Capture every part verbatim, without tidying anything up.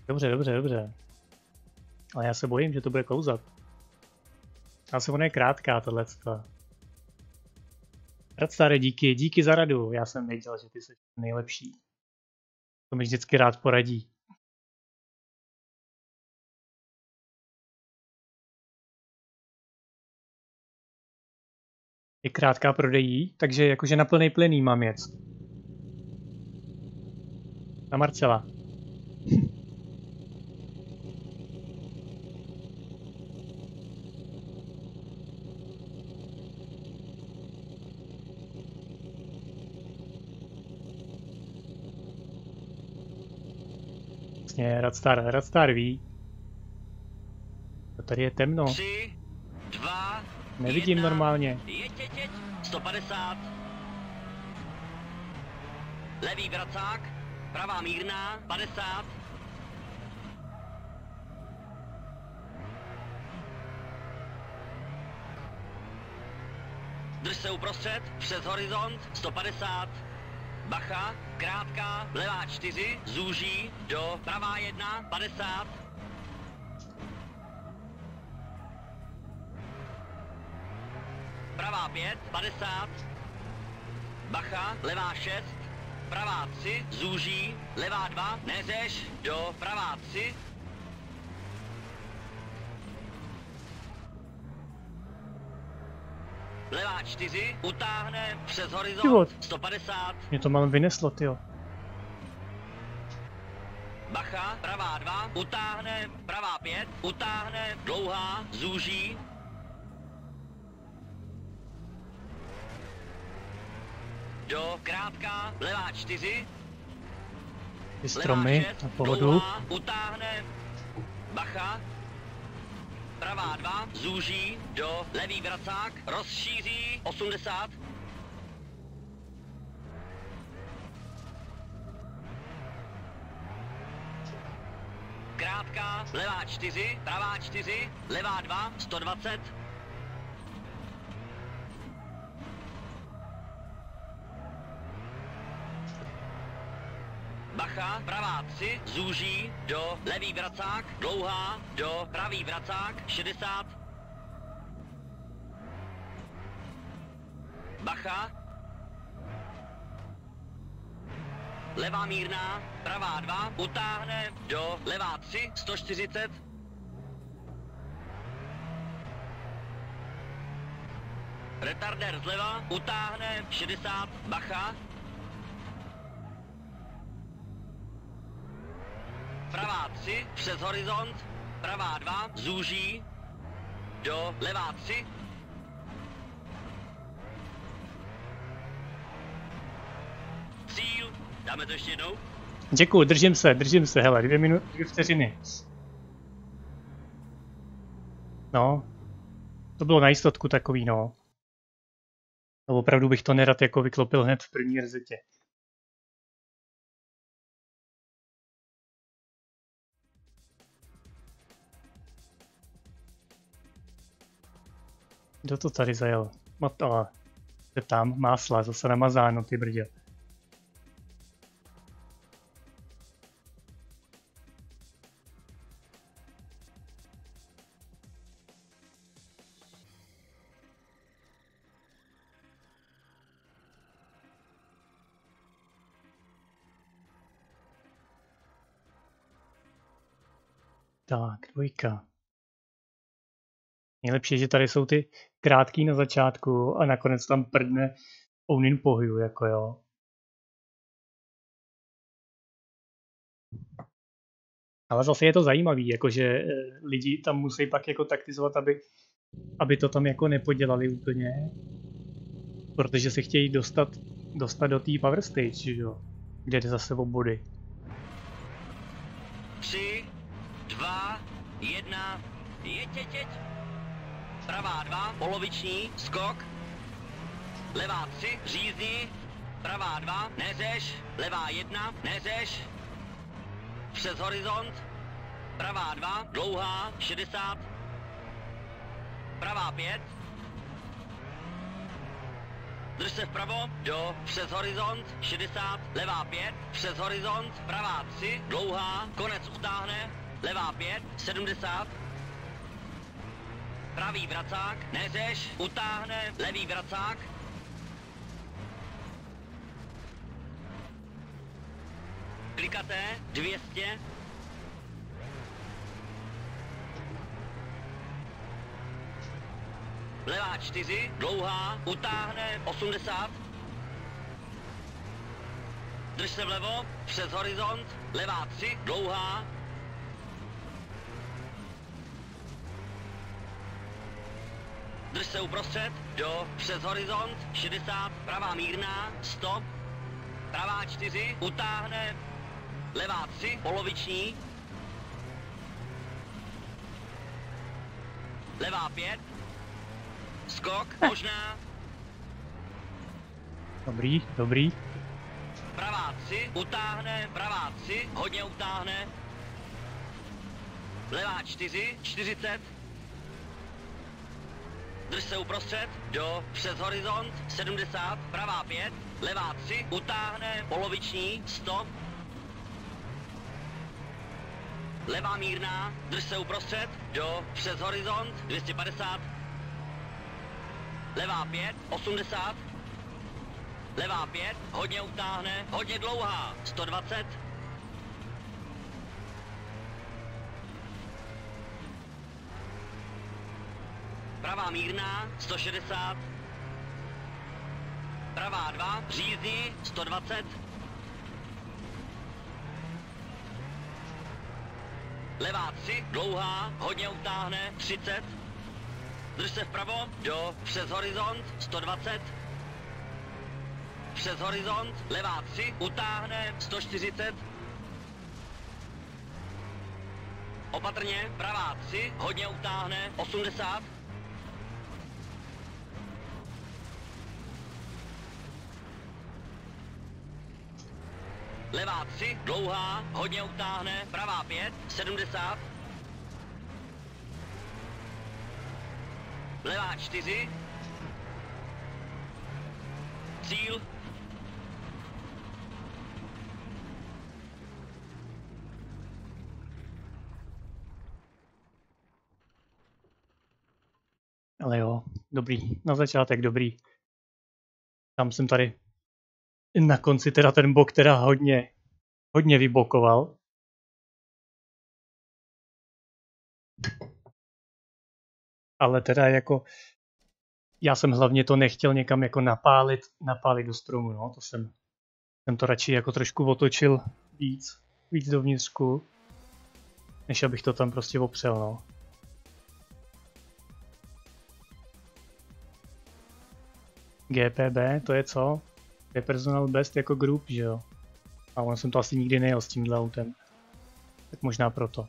Dobře, dobře, dobře. Ale já se bojím, že to bude klouzat. Asi ona je krátká, tohleto. Rad staré, díky, díky za radu. Já jsem věděl, že ty jsi nejlepší. To mi vždycky rád poradí. Je krátká prodejí, takže jakože na plný plyn mám jet. Na Marcela. Vlastně Radstar, Radstar ví. To tady je temno. Tři, dva, Nevidím jedna, normálně. Jeď, jeď, jeď. sto padesát. Levý vracák, pravá mírná, padesát. Drž se uprostřed, přes horizont, sto padesát. Bacha, krátká, levá čtyři, zúží, do pravá jedna, padesát. Pravá pět, padesát. Bacha, levá šest, pravá tři, zúží, levá dva, neřeš, do pravá tři. Levá čtyři, utáhne přes horizont, sto padesát. Mě to mám vyneslo, tyjo. Bacha, pravá dva, utáhne, pravá pět, utáhne, dlouhá, zúží. Do krátká, levá čtyři. Ty stromy na pohodu. Dlouhá, utáhne, bacha. Pravá dva, zúží, do levý vracák, rozšíří, osmdesát. Krátká, levá čtyři, pravá čtyři, levá dva, sto dvacet. Bacha, pravá tři, zúží, do levý vracák, dlouhá, do pravý vracák, šedesát. Bacha. Levá mírná, pravá dva, utáhne, do levá tři, sto čtyřicet. Retarder zleva, utáhne, šedesát, bacha. Pravá tři, přes horizont, pravá dva, zúží, do levá tři. Cíl, dáme to ještě jednou. Děkuju, držím se, držím se, hele, dvě minuty, dvě vteřiny. No, to bylo na jistotku takový, no. No opravdu bych to nerad jako vyklopil hned v první rzetě. Kdo to tady zajel? Matala. Je tam, másla, zase namazáno, ty brdě. Tak, dvojka. Nejlepší je, že tady jsou ty krátký na začátku a nakonec tam prdne Ounin pohybu, jako jo. Ale zase je to zajímavý, jakože lidi tam musí pak jako taktizovat, aby, aby to tam jako nepodělali úplně. Protože se chtějí dostat, dostat do té power stage, jo, kde jde zase o body. Tři, dva, jedna, jeď, jeď, jeď. Pravá dva, poloviční, skok. Levá tři, řízni. Pravá dva, neřeš. Levá jedna, neřeš. Přes horizont. Pravá dva, dlouhá, šedesát. Pravá pět. Drž se vpravo, do, přes horizont, šedesát. Levá pět, přes horizont, pravá tři, dlouhá, konec utáhne. levá pět, sedmdesát. Pravý vracák, neřeš, utáhne, levý vracák. Klikaté, dvě stě. Levá čtyři, dlouhá, utáhne, osmdesát. Drž se vlevo, přes horizont, levá tři, dlouhá. Drž se uprostřed, do, přes horizont, šedesát, pravá mírná, sto. Pravá čtyři, utáhne, levá tři, poloviční. Levá pět. Skok, možná. Dobrý, dobrý. Pravá tři, utáhne, pravá tři, hodně utáhne. Levá čtyři, čtyřicet. Drž se uprostřed, do, přes horizont, sedmdesát, pravá pět, levá tři, utáhne, poloviční, sto. Levá mírná, drž se uprostřed, do, přes horizont, dvě stě padesát. Levá pět, osmdesát. Levá pět, hodně utáhne, hodně dlouhá, sto dvacet. Pravá mírná, sto šedesát. Pravá dva, řízdí, sto dvacet. Levá tři, dlouhá, hodně utáhne, třicet. Drž se vpravo, do, přes horizont, sto dvacet. Přes horizont, levá tři, utáhne, sto čtyřicet. Opatrně, pravá tři, hodně utáhne, osmdesát. Levá tři, dlouhá, hodně utáhne, pravá pět, sedmdesát. Levá čtyři. Cíl. Ale jo, dobrý. Na začátek dobrý. Tam jsem tady na konci teda ten bok teda hodně, hodně vybokoval. Ale teda jako, já jsem hlavně to nechtěl někam jako napálit, napálit do stromu, no, to jsem, jsem to radši jako trošku otočil víc, víc dovnitřku, než abych to tam prostě opřel, no. G P B, to je co? To je personal best jako group, že jo? A on jsem to asi nikdy nejel s tímhle autem. Tak možná proto.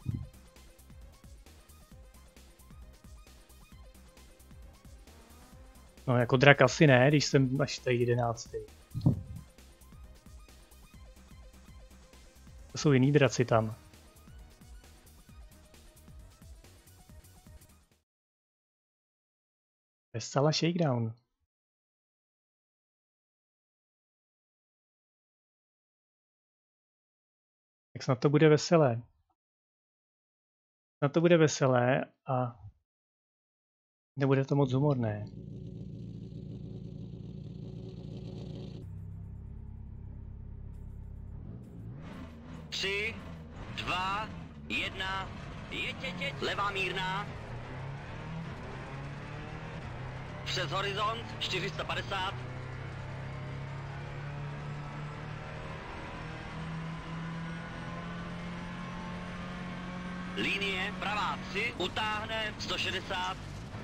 No jako drak asi ne, když jsem až tady jedenáctý. To jsou jiný draci tam. To je zcela shakedown. Tak snad to bude veselé. Snad to bude veselé a nebude to moc humorné. Tři, dva, jedna, jeď, jeď, jeď, levá mírná. Přes horizont, čtyři sta padesát. Linie, pravá tři, utáhne, sto šedesát.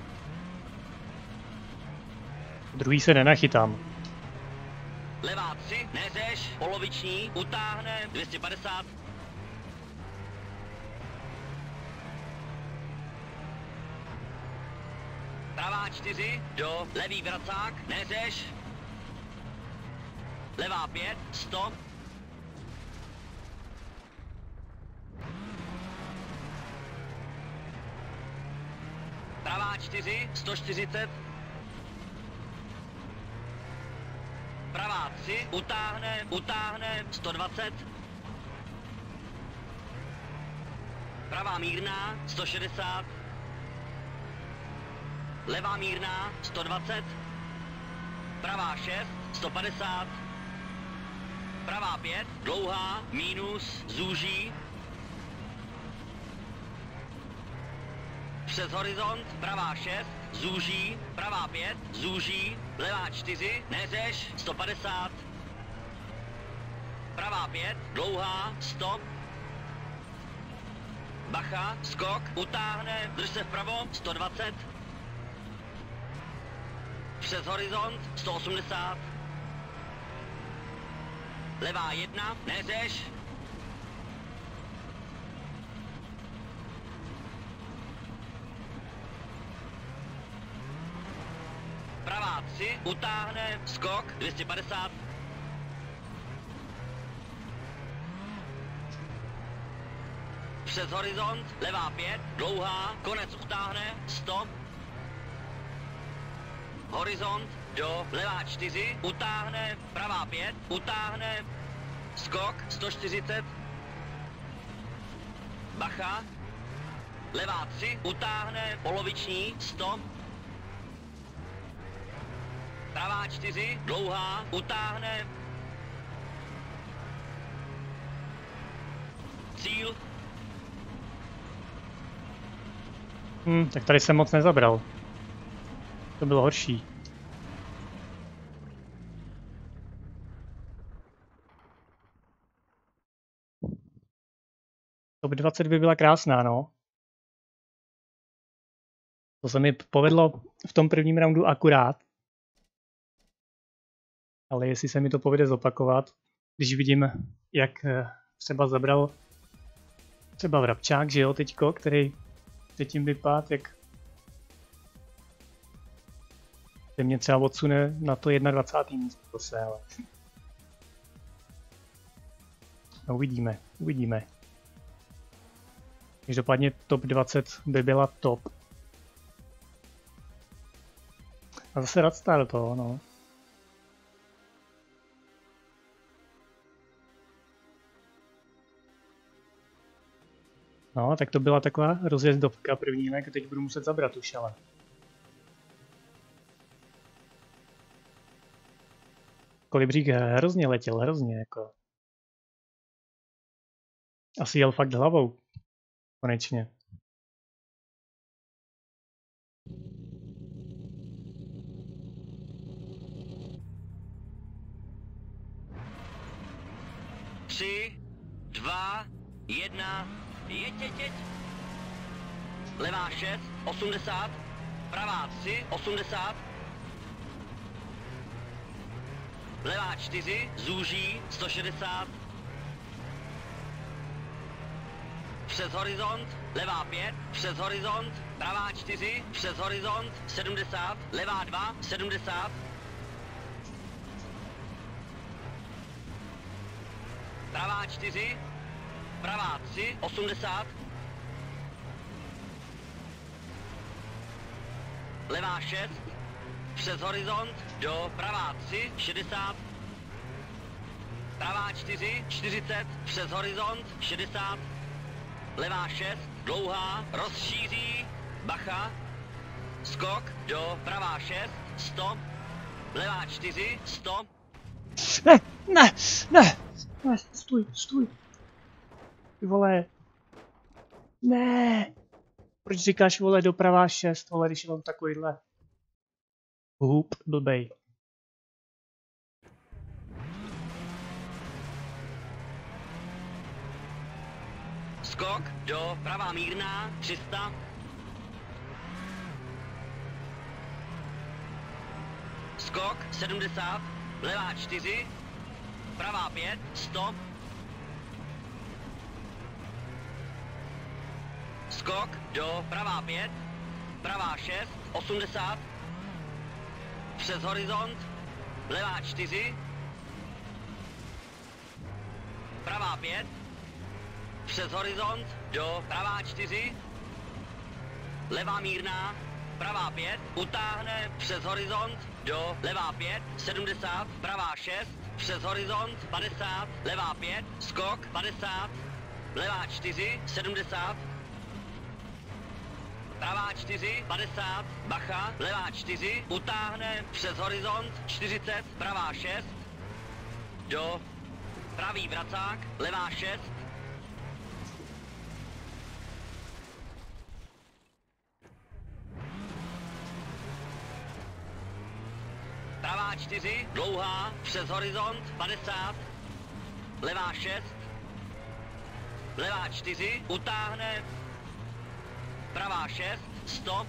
Druhý se nenachytám. Levá tři, neřeš, poloviční, utáhne, dvě stě padesát. Pravá čtyři, do, levý vracák, neřeš. Levá pět, sto. Pravá čtyři, sto čtyřicet. Pravá tři, utáhne, utáhne, sto dvacet. pravá mírná, sto šedesát, levá mírná, sto dvacet, pravá šest, sto padesát, pravá pět, dlouhá, mínus, zúží, přes horizont, pravá šest, zúží, pravá pět, zúží, levá čtyři, neřeš, sto padesát, pravá pět, dlouhá, stop, bacha, skok, utáhne, drž se vpravo, sto dvacet, přes horizont, sto osmdesát, levá jedna, neřeš, pravá tři, utáhne, skok, dvě stě padesát, přes horizont, levá pět, dlouhá, konec utáhne, stop, horizont, do, levá čtyři, utáhne, pravá pět, utáhne, skok, sto čtyřicet, bacha, levá tři, utáhne, poloviční, stop, pravá čtyři, dlouhá, utáhne, cíl. Hm, tak tady jsem moc nezabral. To bylo horší. Top dvacet by byla krásná, no. To se mi povedlo v tom prvním roundu akurát. Ale jestli se mi to povede zopakovat, když vidím, jak třeba zabral třeba Vrabčák, že jo, teďko, který předtím vypadá, jak se mě třeba odsune na to dvacátého první místo zase, ale no, uvidíme, uvidíme. Každopádně top dvacet by byla top. A zase Radstar do toho, no. No, tak to byla taková rozjezdovka první, jak teď budu muset zabrat už, ale. Kolibřík hrozně letěl, hrozně, jako. Asi jel fakt hlavou. Konečně. Tři, dva, jedna, jeď, jeď, jeď. Levá šest, osmdesát, pravá tři, osmdesát, levá čtyři, zúží, sto šedesát, přes horizont, levá pět, přes horizont, pravá čtyři, přes horizont, sedmdesát, levá dva, sedmdesát, pravá čtyři, pravá tři, osmdesát, levá šest, přes horizont, do pravá tři, šedesát, pravá čtyři, čtyřicet, přes horizont, šedesát, levá šest, dlouhá, rozšíří, bacha, skok, do pravá šest, stop, levá čtyři, stop. Ne, ne, ne, ne, stůj, stůj. Ty vole. Ne. Proč říkáš, vole, doprava šest, vole, když je tam takovýhle hůb blbej. Skok, do pravá mírná, tři sta. Skok, sedmdesát, levá čtyři, pravá pět, stop. Skok, do pravá pět, pravá šest, osmdesát, přes horizont, levá čtyři, pravá pět, přes horizont, do pravá čtyři, levá mírná, pravá pět, utáhne, přes horizont, do levá pět, sedmdesát, pravá šest, přes horizont, padesát, levá pět, skok, padesát, levá čtyři, sedmdesát, pravá čtyři, padesát, bacha, levá čtyři, utáhne přes horizont, čtyřicet, pravá šest, do, pravý vracák, levá šest, pravá čtyři, dlouhá, přes horizont, padesát, levá šest, levá čtyři, utáhne, pravá šest, stop,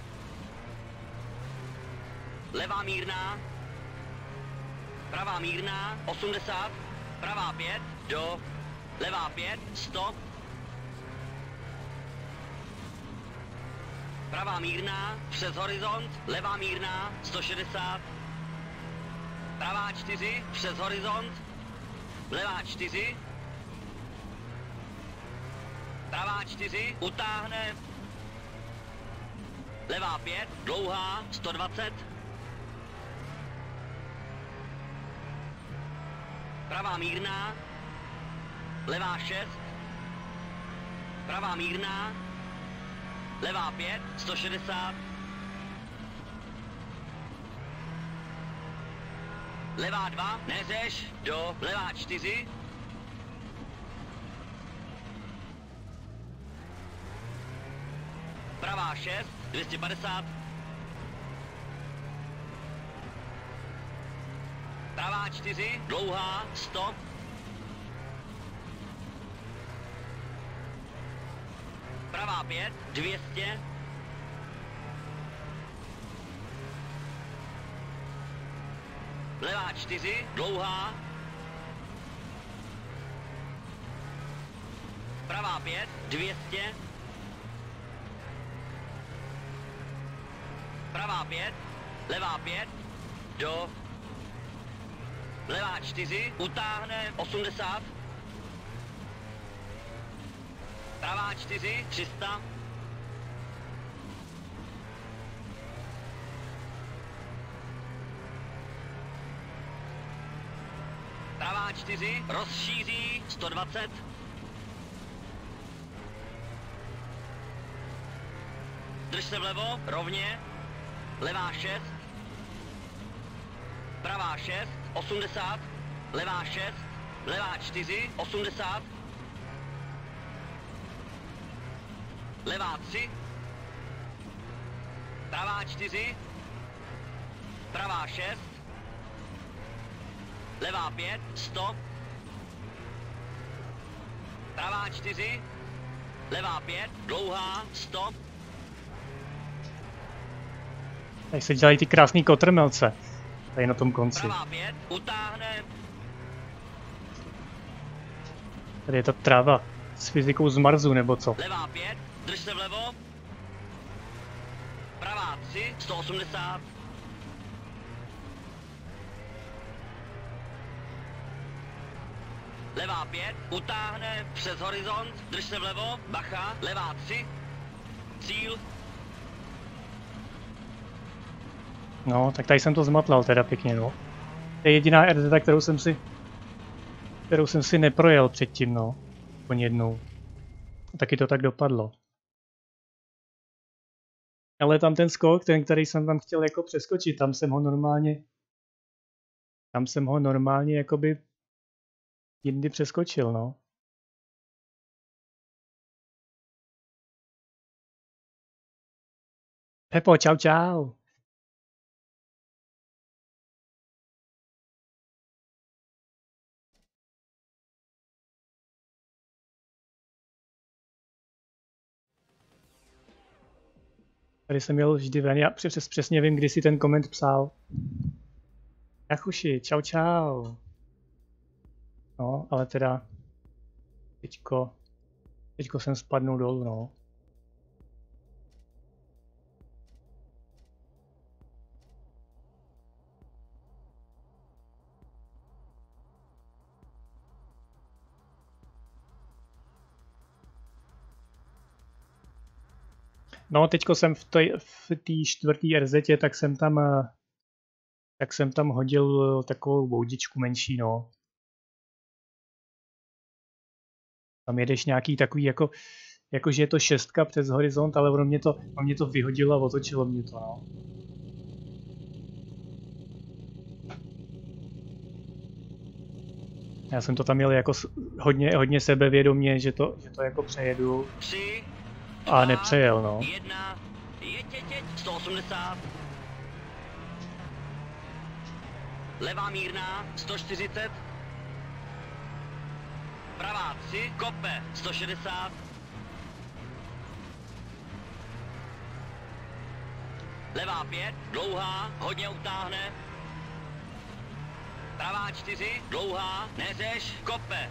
levá mírná, pravá mírná, osmdesát, pravá pět, do, levá pět, stop, pravá mírná, přes horizont, levá mírná, sto šedesát, pravá čtyři, přes horizont, levá čtyři, pravá čtyři, utáhne, levá pět, dlouhá, sto dvacet, pravá mírná, levá šest, pravá mírná, levá pět, sto šedesát, levá dva, neřeš, do, levá čtyři, pravá šest, dvě stě padesát, pravá čtyři, dlouhá, stop, pravá pět, dvě stě, levá čtyři, dlouhá, pravá pět, dvě stě, pravá pět, levá pět, do, levá čtyři, utáhne, osmdesát, pravá čtyři, tři sta, pravá čtyři, rozšíří, sto dvacet, drž se vlevo, rovně, levá šest, pravá šest, osmdesát, levá šest, levá čtyři, osmdesát, levá tři, pravá čtyři, pravá šest, levá pět, stop, pravá čtyři, levá pět, dlouhá, stop. Tady se dělají ty krásný kotrmelce. Tady na tom konci. Pravá pět, utáhne. Tady je ta tráva s fyzikou z Marsu, nebo co? Levá pět, drž se vlevo. Pravá tři, sto osmdesát. Levá pět, utáhne přes horizont, drž se vlevo, bacha, levá tři, cíl. No, tak tady jsem to zmatlal teda pěkně, no. To je jediná er zeta, kterou jsem si, kterou jsem si neprojel předtím, no. Aspoň jednou. A taky to tak dopadlo. Ale tam ten skok, ten, který jsem tam chtěl jako přeskočit, tam jsem ho normálně, tam jsem ho normálně jakoby jindy přeskočil, no. Pepo, čau čau. Tady jsem měl vždy ven, já přes, přesně vím, kdy si ten koment psal. Jachuši, čau čau. No, ale teda teďko, teďko jsem spadnul dolů, no. No, teďko jsem v té v čtvrtý er zetě, tak jsem tam, tak jsem tam hodil takovou boudičku menší, no. Tam jedeš nějaký takový jako, jakože je to šestka přes horizont, ale ono mě to, ono mě to vyhodilo a otočilo mě to, no. Já jsem to tam měl jako hodně, hodně sebevědomě, že to, že to jako přejedu. tři, a nepřejel, no. jedna, jeď, jeď, jeď, sto osmdesát. Levá mírná, sto čtyřicet. Pravá tři, kope, sto šedesát. Levá pět, dlouhá, hodně utáhne. Pravá čtyři, dlouhá, neřeš, kope.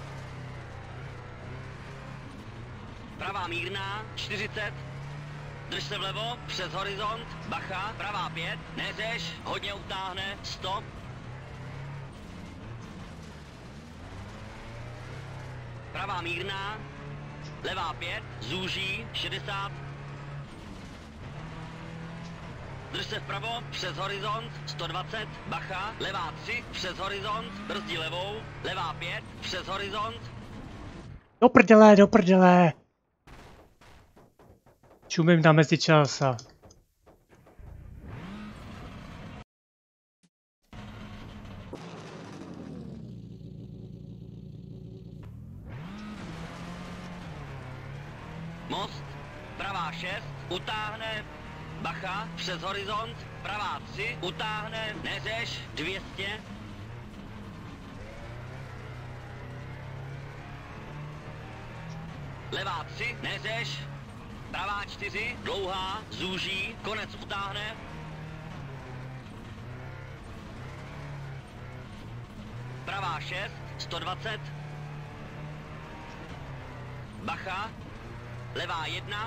Pravá mírná, čtyřicet. Drž se vlevo, přes horizont, bacha, pravá pět, neřeš, hodně utáhne, stop. Pravá mírná, levá pět, zúží, šedesát. Drž se vpravo, přes horizont, sto dvacet, bacha, levá tři, přes horizont, brzdí levou, levá pět, přes horizont. Do prdele, do prdele! Čumím na mezičas a... Most, pravá šest, utáhne, bacha, přes horizont, pravá tři, utáhne, neřeš, dvě stě. Levá tři, neřeš, pravá čtyři, dlouhá, zúží, konec utáhne. Pravá šest, sto dvacet. Bacha, levá jedna.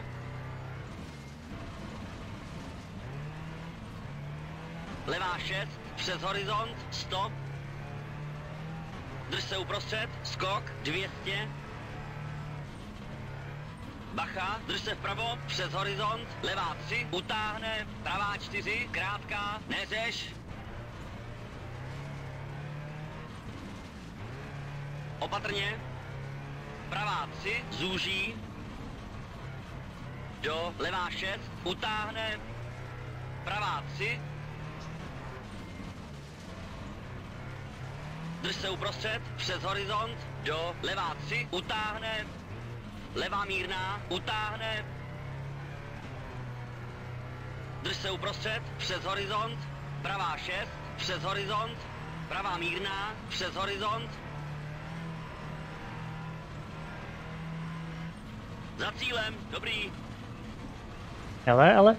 Levá šest, přes horizont, stop. Drž se uprostřed, skok, dvě stě. Bacha, drž se vpravo, přes horizont, levá tři, utáhne, pravá čtyři, krátká, neřeš. Opatrně. Pravá tři, zúží. Do, levá šest, utáhne, pravá tři. Drž se uprostřed, přes horizont, do, levá tři, utáhne, levá mírná, utáhne. Drž se uprostřed, přes horizont, pravá šest, přes horizont, pravá mírná, přes horizont. Za cílem, dobrý. Hele, ale...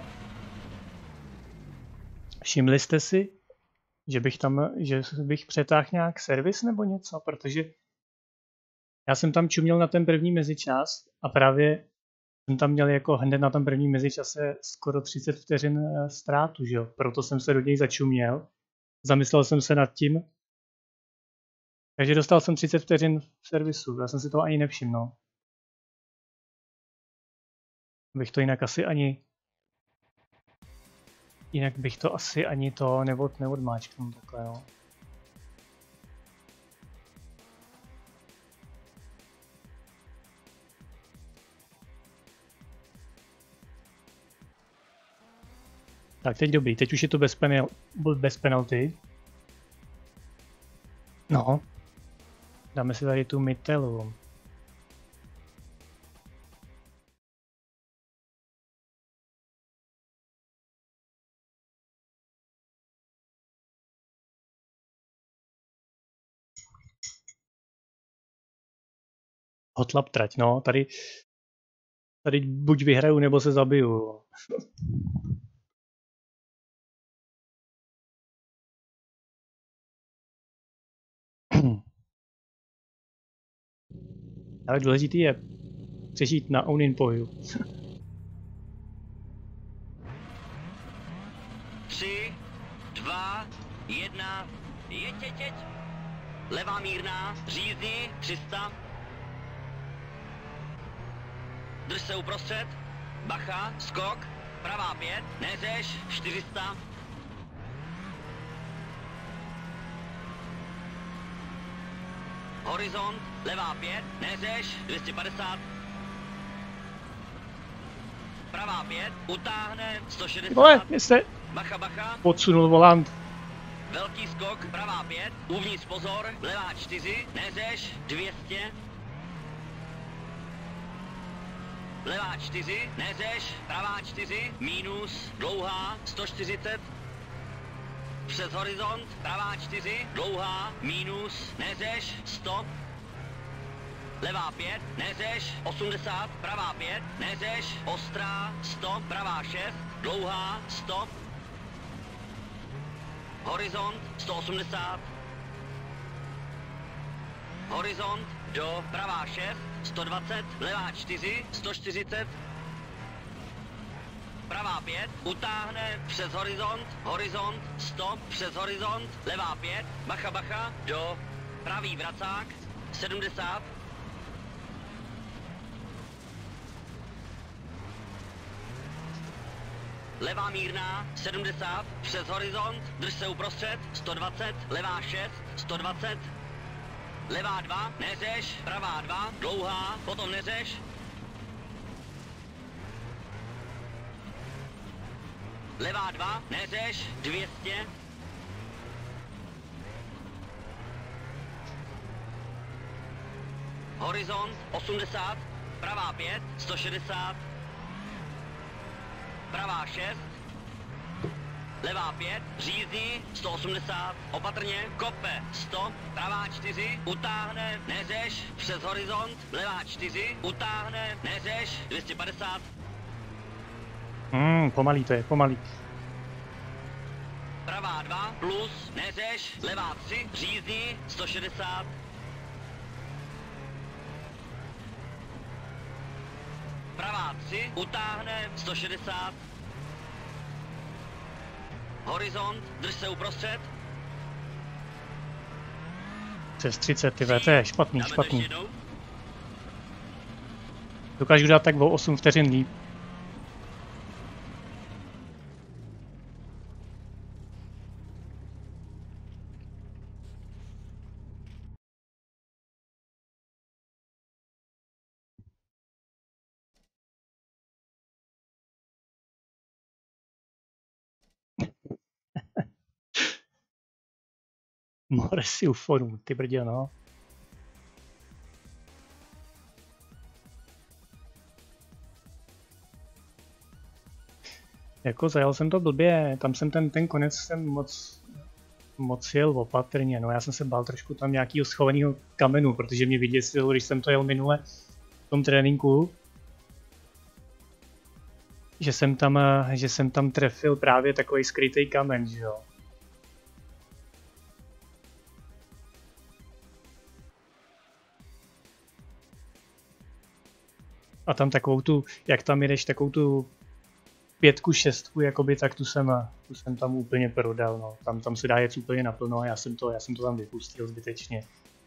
Všimli jste si, že bych tam, že bych přetáhl nějak servis nebo něco, protože já jsem tam čuměl na ten první mezičas a právě jsem tam měl jako hned na tom prvním mezičase skoro třicet vteřin ztrátu, že jo, proto jsem se do něj začuměl, zamyslel jsem se nad tím, takže dostal jsem třicet vteřin v servisu, já jsem si toho ani nevšiml. Bych to jinak asi ani Jinak bych to asi ani to neod, neodmáčknul takhle, jo. Tak teď dobrý, teď už je to bez, penal, bez penalty. No. Dáme si tady tu Mitelu. Hotlap trať, no, tady, tady buď vyhraju, nebo se zabiju. Ale důležitý je přežít na own inpoju. Tři, dva, jedna, jeď, jeď, jeď. Levá mírná, řízní, tři sta. Drž se uprostřed, bacha, skok, pravá pět, neřeš, čtyři sta. Horizont, levá pět, neřeš, dvě stě padesát. pravá pět, utáhne sto šedesát. Vole, mě se Bacha, bacha. podsunul volant. Velký skok, pravá pět, uvnitř pozor, levá čtyři, neřeš, dvě stě. Levá čtyři, neřeš, pravá čtyři, mínus, dlouhá, sto čtyřicet. Přes horizont, pravá čtyři, dlouhá, mínus, neřeš, sto. Levá pět, neřeš, osmdesát, pravá pět, neřeš, ostrá, sto, pravá šest, dlouhá, sto. Horizont, sto osmdesát. Horizont, do, pravá šest, sto dvacet, levá čtyři, sto čtyřicet. Pravá pět, utáhne přes horizont, horizont, sto, přes horizont, levá pět, bacha, bacha, do, pravý vracák, sedmdesát. Levá mírná, sedmdesát, přes horizont, drž se uprostřed, sto dvacet, levá šest, sto dvacet. Levá dva, neřeš, pravá dva, dlouhá, potom neřeš. Levá dva, neřeš, dvě stě. Horizont, osmdesát, pravá pět, sto šedesát. Pravá šest. Levá pět, řízní, sto osmdesát, opatrně, kope, sto, pravá čtyři, utáhne, neřeš, přes horizont, levá čtyři, utáhne, neřeš, dvě stě padesát. Hmm, pomalý to je, pomalý. Pravá dva, plus, neřeš, levá tři, řízní, sto šedesát. Pravá tři, utáhne, sto šedesát. Horizont, drž se uprostřed. Přes třicet, ty to je špatný, špatný. Dokážu dát tak o osm vteřin líp. More si uforu, ty brdě, no. Jako zajel jsem to blbě, tam jsem ten, ten konec jsem moc, moc jel opatrně, no já jsem se bál trošku tam nějakého schovaného kamenu, protože mě vyděsilo, když jsem to jel minule v tom tréninku, že jsem tam, že jsem tam trefil právě takový skrytý kamen, že jo. A tam takovou tu, jak tam jedeš, takovou tu pětku, šestku, jakoby, tak tu jsem, tu jsem tam úplně prodal, no. Tam, tam se dá jet úplně naplno a já jsem to, já jsem to tam vypustil zbytečně.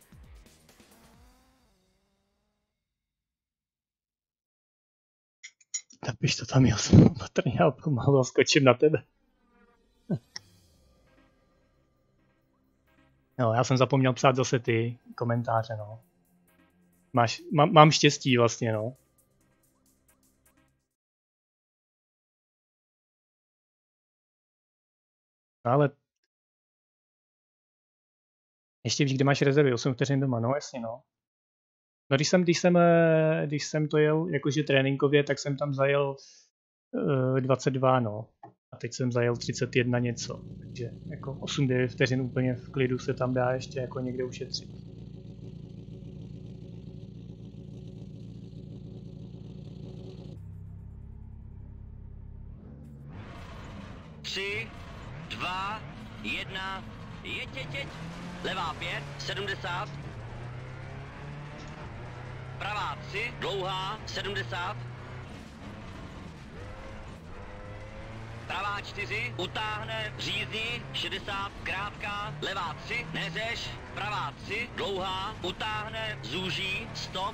Napiš to tam, já jsem opatrně a pomalu a skočím na tebe. No, já jsem zapomněl psát zase ty komentáře, no. Máš, má, mám štěstí vlastně, no. No ale ještě víš, kde máš rezervy, osm vteřin doma, no jasně, no. No když jsem, když jsem, když jsem to jel jakože tréninkově, tak jsem tam zajel uh, dvacet dva, no. A teď jsem zajel třicet jedna něco, takže jako osm devět vteřin úplně v klidu se tam dá ještě jako někde ušetřit. tři, dva, jedna, jeď, jeď, jeď. Levá pět, sedmdesát. Pravá tři, dlouhá, sedmdesát. Pravá čtyři, utáhne, řízní, šedesát, krátká. Levá tři, neřeš. Pravá tři, dlouhá, utáhne, zúží, sto.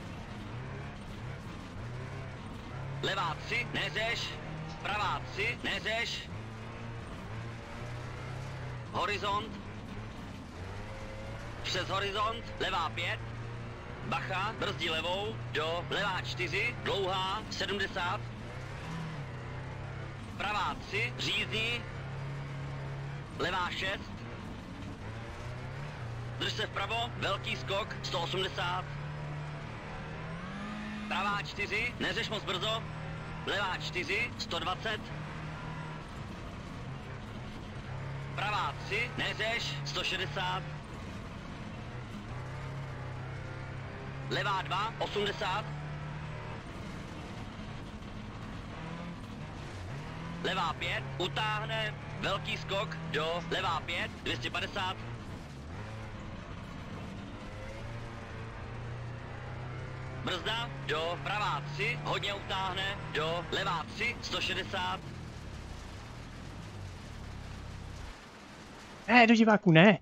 Levá tři, neřeš. Pravá tři, neřeš. Horizont. Přes horizont, levá pět. Bacha, brzdí levou, do, levá čtyři, dlouhá, sedmdesát. pravá tři, řízní, levá šest, drž se vpravo, velký skok, sto osmdesát, pravá čtyři, neřeš moc brzo, levá čtyři, sto dvacet, pravá tři, neřeš, sto šedesát, levá dva, osmdesát, levá pět, utáhne, velký skok do levá pět, dvě stě padesát, brzda do pravá tři, hodně utáhne, do levá tři, sto šedesát, Ne, do diváku, ne.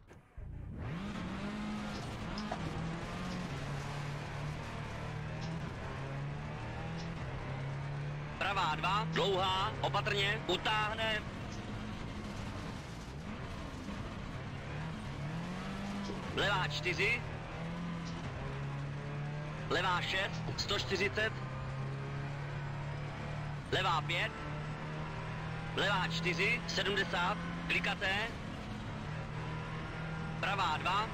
pravá dva, dlouhá, opatrně, utáhne, levá čtyři, levá šest, sto čtyřicet, levá pět, levá čtyři, sedmdesát, klikaté, pravá dva,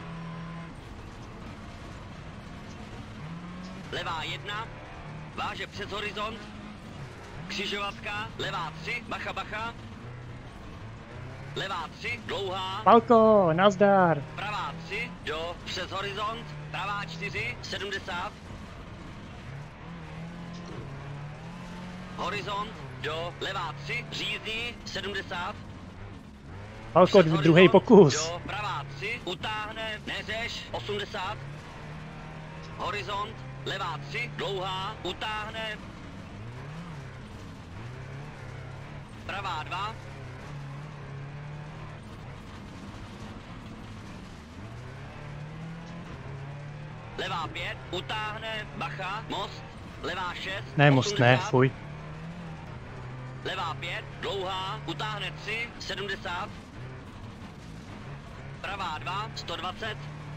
levá jedna, váže přes horizont, křižovatka, levá tři, bacha, bacha, levá tři, dlouhá, Falko, nazdar. pravá tři, do, přes horizont, pravá čtyři, sedmdesát, horizont, do, levá tři, řízní, sedmdesát, Falko, přes druhý horizont, pokus. do, pravá tři, utáhne, neřeš, osmdesát, horizont, levá tři, dlouhá, utáhne, pravá dva, levá pět, utáhne, bacha, most, levá šest, Ne, most ne, osmdesát, fuj. levá pět, dlouhá, utáhne tři, sedmdesát, pravá dva, sto dvacet,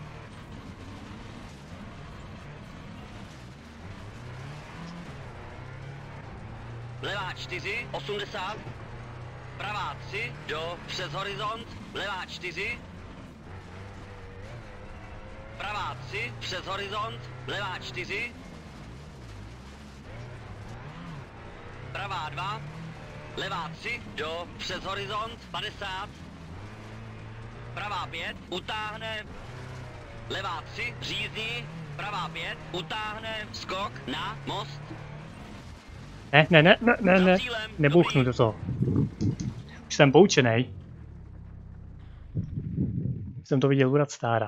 levá čtyři, osmdesát, pravá tři, do, přes horizont, levá čtyři, pravá tři, přes horizont, levá čtyři, pravá dva, levá tři, do, přes horizont, padesát, pravá pět, utáhne, levá tři, řízní, pravá pět, utáhne, skok na most, Ne, ne, ne, ne, ne, ne. za cílem, Nebouchnu dobrý. do toho. Už jsem poučenej. Jsem to viděl u Radstára.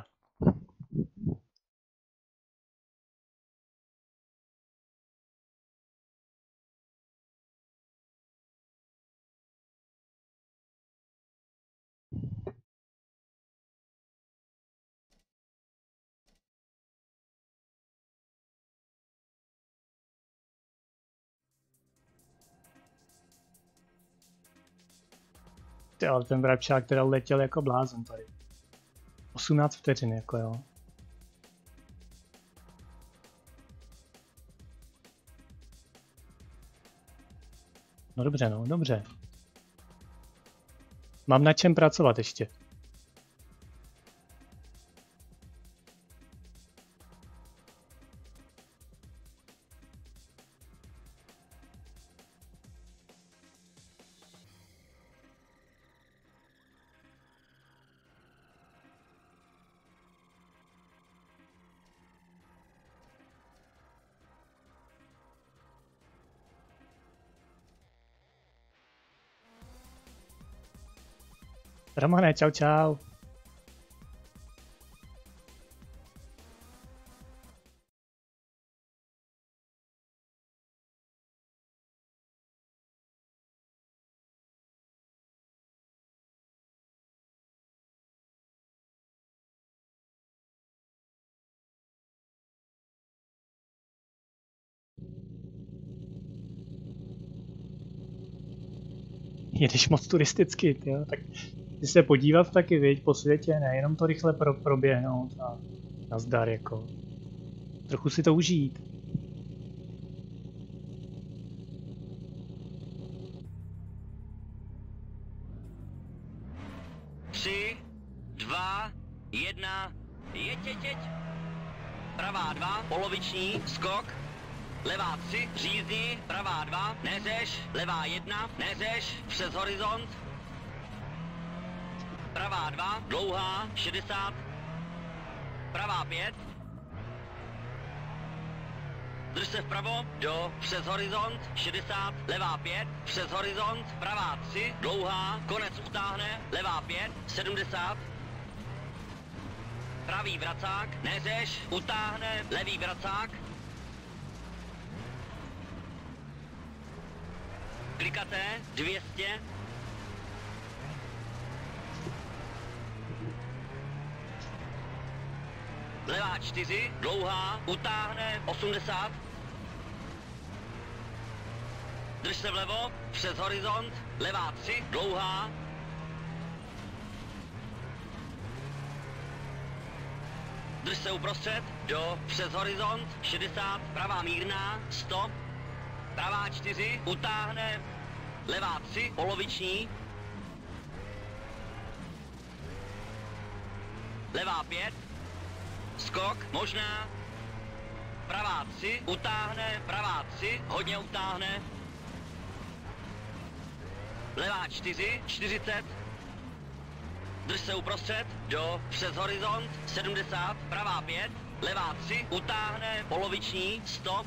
Ty, ale ten vrabčák teda letěl jako blázen tady. osmnáct vteřin, jako jo. No dobře, no, dobře. Mám na čem pracovat ještě. Romane, čau čau. Jedeš moc turisticky, jo, tak ty se podívat taky, viď, po světě, nejenom to rychle pro, proběhnout a nazdar, jako. Trochu si to užít. jedna, jeď, jeď, jeď. Pravá dva, poloviční, skok. Levá tři, řízni, pravá dva, neřeš, levá jedna, neřeš, přes horizont. Pravá dva, dlouhá, šedesát. Pravá pět. Drž se vpravo, do, přes horizont, šedesát, levá pět, přes horizont, pravá tři, dlouhá, konec utáhne, levá pět, sedmdesát. Pravý vracák, neřeš, utáhne, levý vracák. Klikaté, dvě stě. Levá čtyři, dlouhá, utáhne, osmdesát. Drž se vlevo, přes horizont, levá tři, dlouhá. Drž se uprostřed, do, přes horizont, šedesát, pravá mírná, sto. Pravá čtyři, utáhne, levá tři, poloviční. Levá pět, skok, možná. Pravá tři, utáhne, pravá tři, hodně utáhne. Levá čtyři, čtyřicet. Drž se uprostřed, do, přes horizont, sedmdesát, pravá pět, levá tři, utáhne, poloviční, sto.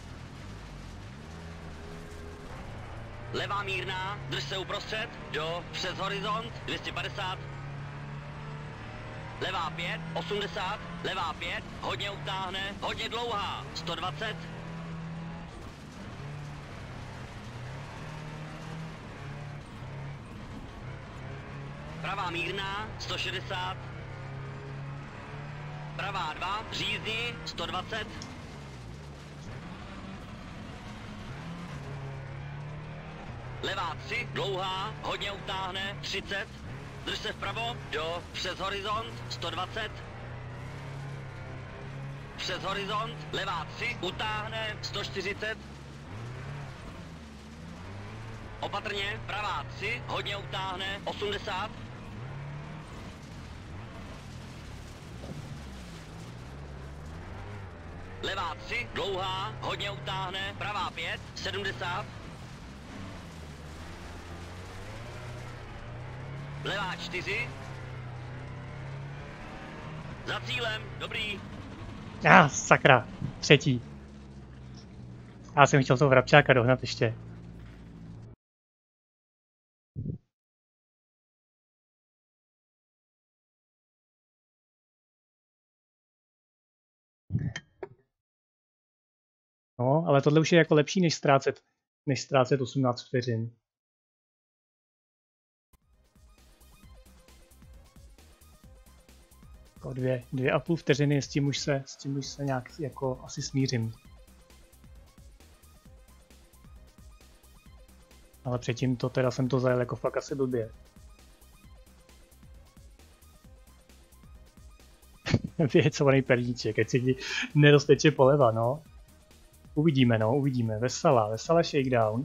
Levá mírná, drž se uprostřed, do, přes horizont, dvě stě padesát. Levá pět, osmdesát, levá pět, hodně utáhne, hodně dlouhá, sto dvacet. Pravá mírná, sto šedesát. Pravá dva, řízni, sto dvacet. Levá tři, dlouhá, hodně utáhne, třicet. Drž se vpravo, do, přes horizont, sto dvacet. Přes horizont, levá tři, utáhne, sto čtyřicet. Opatrně, pravá tři, hodně utáhne, osmdesát. Levá tři, dlouhá, hodně utáhne, pravá pět, sedmdesát. Levá čtyři. Za cílem, dobrý. Já, ah, sakra, třetí. Já jsem chtěl toho vrabčáka dohnat ještě. No, ale tohle už je jako lepší, než ztrácet, než ztrácet osmnáct vteřin. Jako dvě, dvě a půl vteřiny, s tím už se, s tím už se nějak jako asi smířím. Ale předtím to teda jsem to zajel jako fakt asi blbě. Vyhecovaný perníček, ať se ti nerozteče poleva, no. Uvidíme, no, uvidíme. Vesela, vesela shakedown.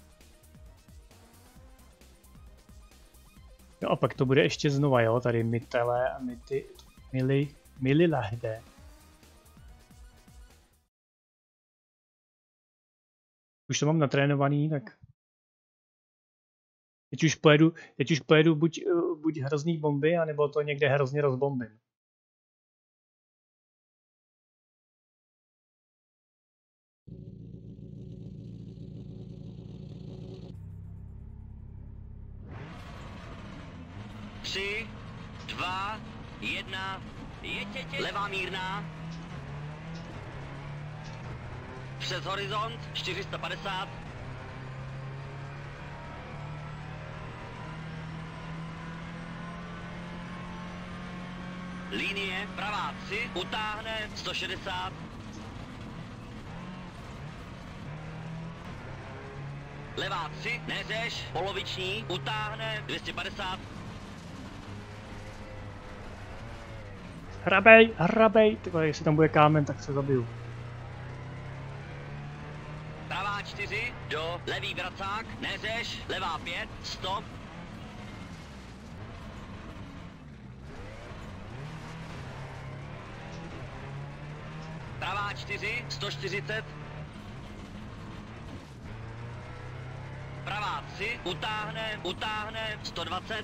No a pak to bude ještě znova, jo, tady Mitele a Mity, Mili, Mililahde. Už to mám natrénovaný, tak teď už pojedu, teď už pojedu buď, buď hrozný bomby, anebo to někde hrozně rozbombím. Tři, dva, jedna, jeď, jeď, jeď. Levá mírná. Přes horizont, čtyři sta padesát. Linie, pravá tři, utáhne, sto šedesát. Levá tři, neřeš, poloviční, utáhne, dvě stě padesát. Hrabej, hrabej, tyhle, jestli tam bude kámen, tak se zabiju. Pravá čtyři, do, levý vracák, neřeš, levá pět, stop. pravá čtyři, sto čtyřicet. Pravá tři, utáhne, utáhne, sto dvacet.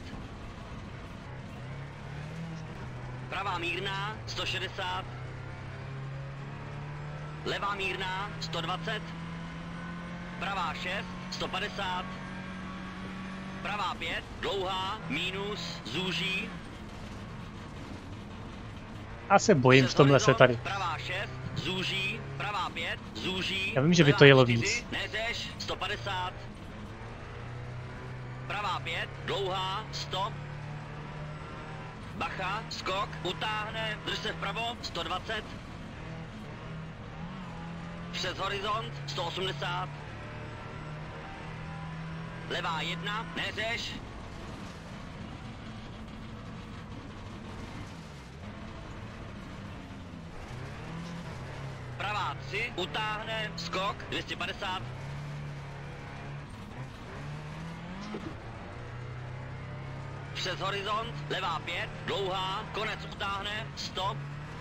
Pravá mírná, sto šedesát. Levá mírná, sto dvacet. Pravá šest, sto padesát. Pravá pět, dlouhá, mínus, zúží. Já se bojím v tomhle se tady. Pravá šest, zúží, pravá pět, zúží. Já vím, že by to jelo víc. Neřeš, sto padesát. Pravá pět, dlouhá, stop. Bacha, skok, utáhne, drž se vpravo, sto dvacet. Přes horizont, sto osmdesát. Levá jedna, neřeš. Pravá tři, utáhne, skok, dvě stě padesát. Přes horizont, levá pět, dlouhá, konec utáhne, stop.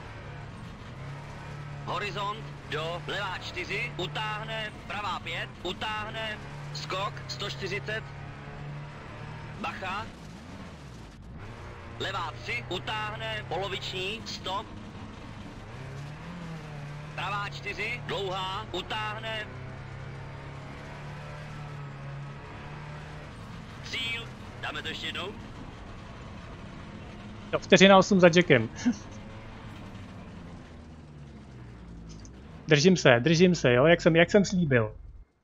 Horizont, do, levá čtyři, utáhne, pravá pět, utáhne, skok, sto čtyřicet. Bacha. Levá tři, utáhne, poloviční, stop. Pravá čtyři, dlouhá, utáhne. Cíl, dáme to ještě jednou. Jo, vteřina osm za Jackem. Držím se, držím se, jo, jak jsem, jak jsem slíbil.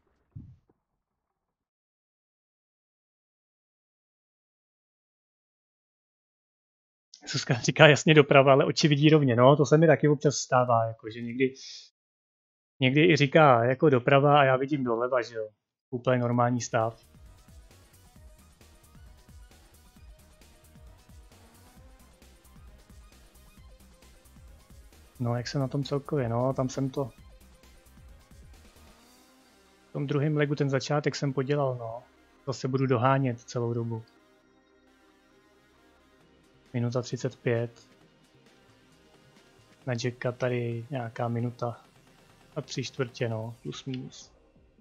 Suska říká jasně doprava, ale oči vidí rovně. No, to se mi taky občas stává, jako, že někdy, někdy i říká jako doprava a já vidím doleva, že jo. Úplně normální stav. No, jak jsem na tom celkově, no, tam jsem to... V tom druhém legu ten začátek jsem podělal, no. Zase budu dohánět celou dobu. Minuta třicet pět. Na Jacka tady nějaká minuta a tři čtvrtě, no, plus minus.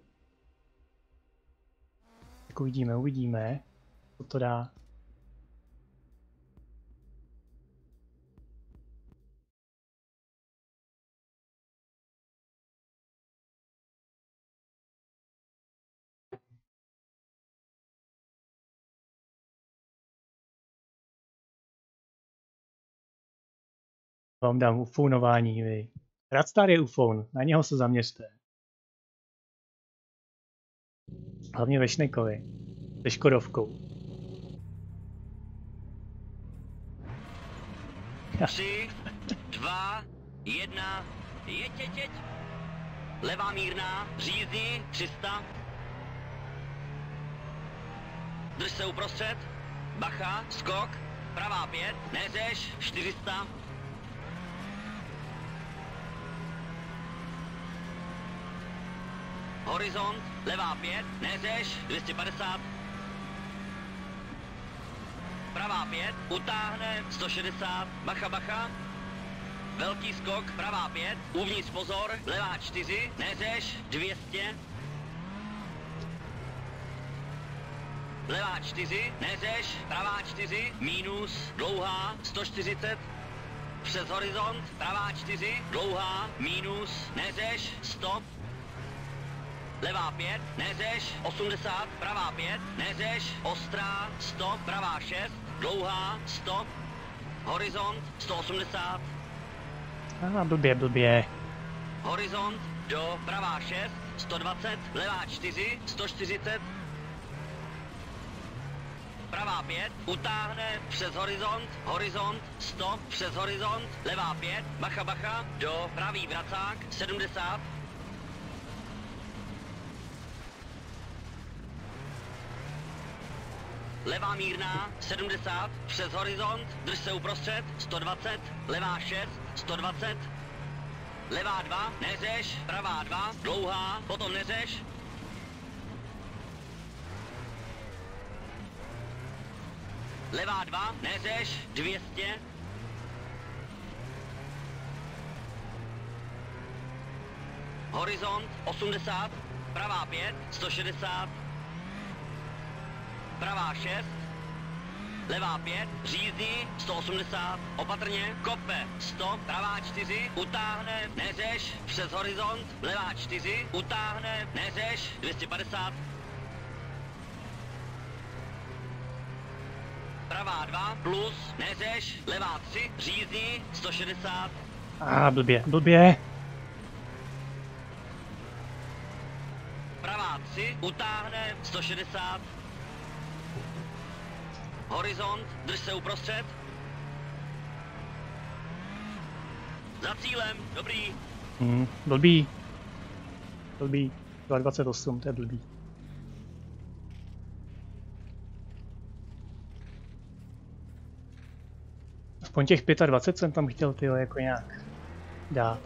Tak uvidíme, uvidíme, co to dá. Vám dám ufounování, vy. Radstar je ufoun, na něho se zaměřte. Hlavně ve Šnekovi. Se Škodovkou. Tři, dva, jedna, jeď, jeď, jeď. Levá mírná, řízni, tři sta. Drž se uprostřed. Bacha, skok, pravá pět, neřeš, čtyři sta. Horizont, levá pět, neřeš, dvě stě padesát. Pravá pět, utáhne, sto šedesát, bacha, bacha. Velký skok, pravá pět, uvnitř pozor, levá čtyři, neřeš, dvě stě. Levá čtyři, neřeš, pravá čtyři, mínus, dlouhá, sto čtyřicet. Přes horizont, pravá čtyři, dlouhá, mínus, neřeš, stop. Levá pět, neřeš, osmdesát, pravá pět, neřeš, ostrá, stop, pravá šest, dlouhá, stop, horizont, sto osmdesát. A blbě, blbě. Horizont, do, pravá šest, sto dvacet, levá čtyři, sto čtyřicet. Pravá pět, utáhne, přes horizont, horizont, stop, přes horizont, levá pět, bacha, bacha, do, pravý vracák, sedmdesát. Levá mírná, sedmdesát, přes horizont, drž se uprostřed, sto dvacet, levá šest, sto dvacet, levá dva, neřeš, pravá dva, dlouhá, potom neřeš. Levá dva, neřeš, dvě stě. Horizont osmdesát, pravá pět, sto šedesát, pravá šest, levá pět, řízdí, sto osmdesát, opatrně, kope, sto, pravá čtyři, utáhne, neřeš, přes horizont, levá čtyři, utáhne, neřeš, dvě stě padesát, pravá dva, plus, neřeš, levá tři, řízdí, sto šedesát. A ah, blbě, blbě. Pravá tři, utáhne, sto šedesát. Horizont, drž se uprostřed. Za cílem, dobrý. Hmm, blbý. Blbý. dvacet osm, to je blbý. Aspoň těch dvacet pět jsem tam chtěl tyjo, jako nějak dát.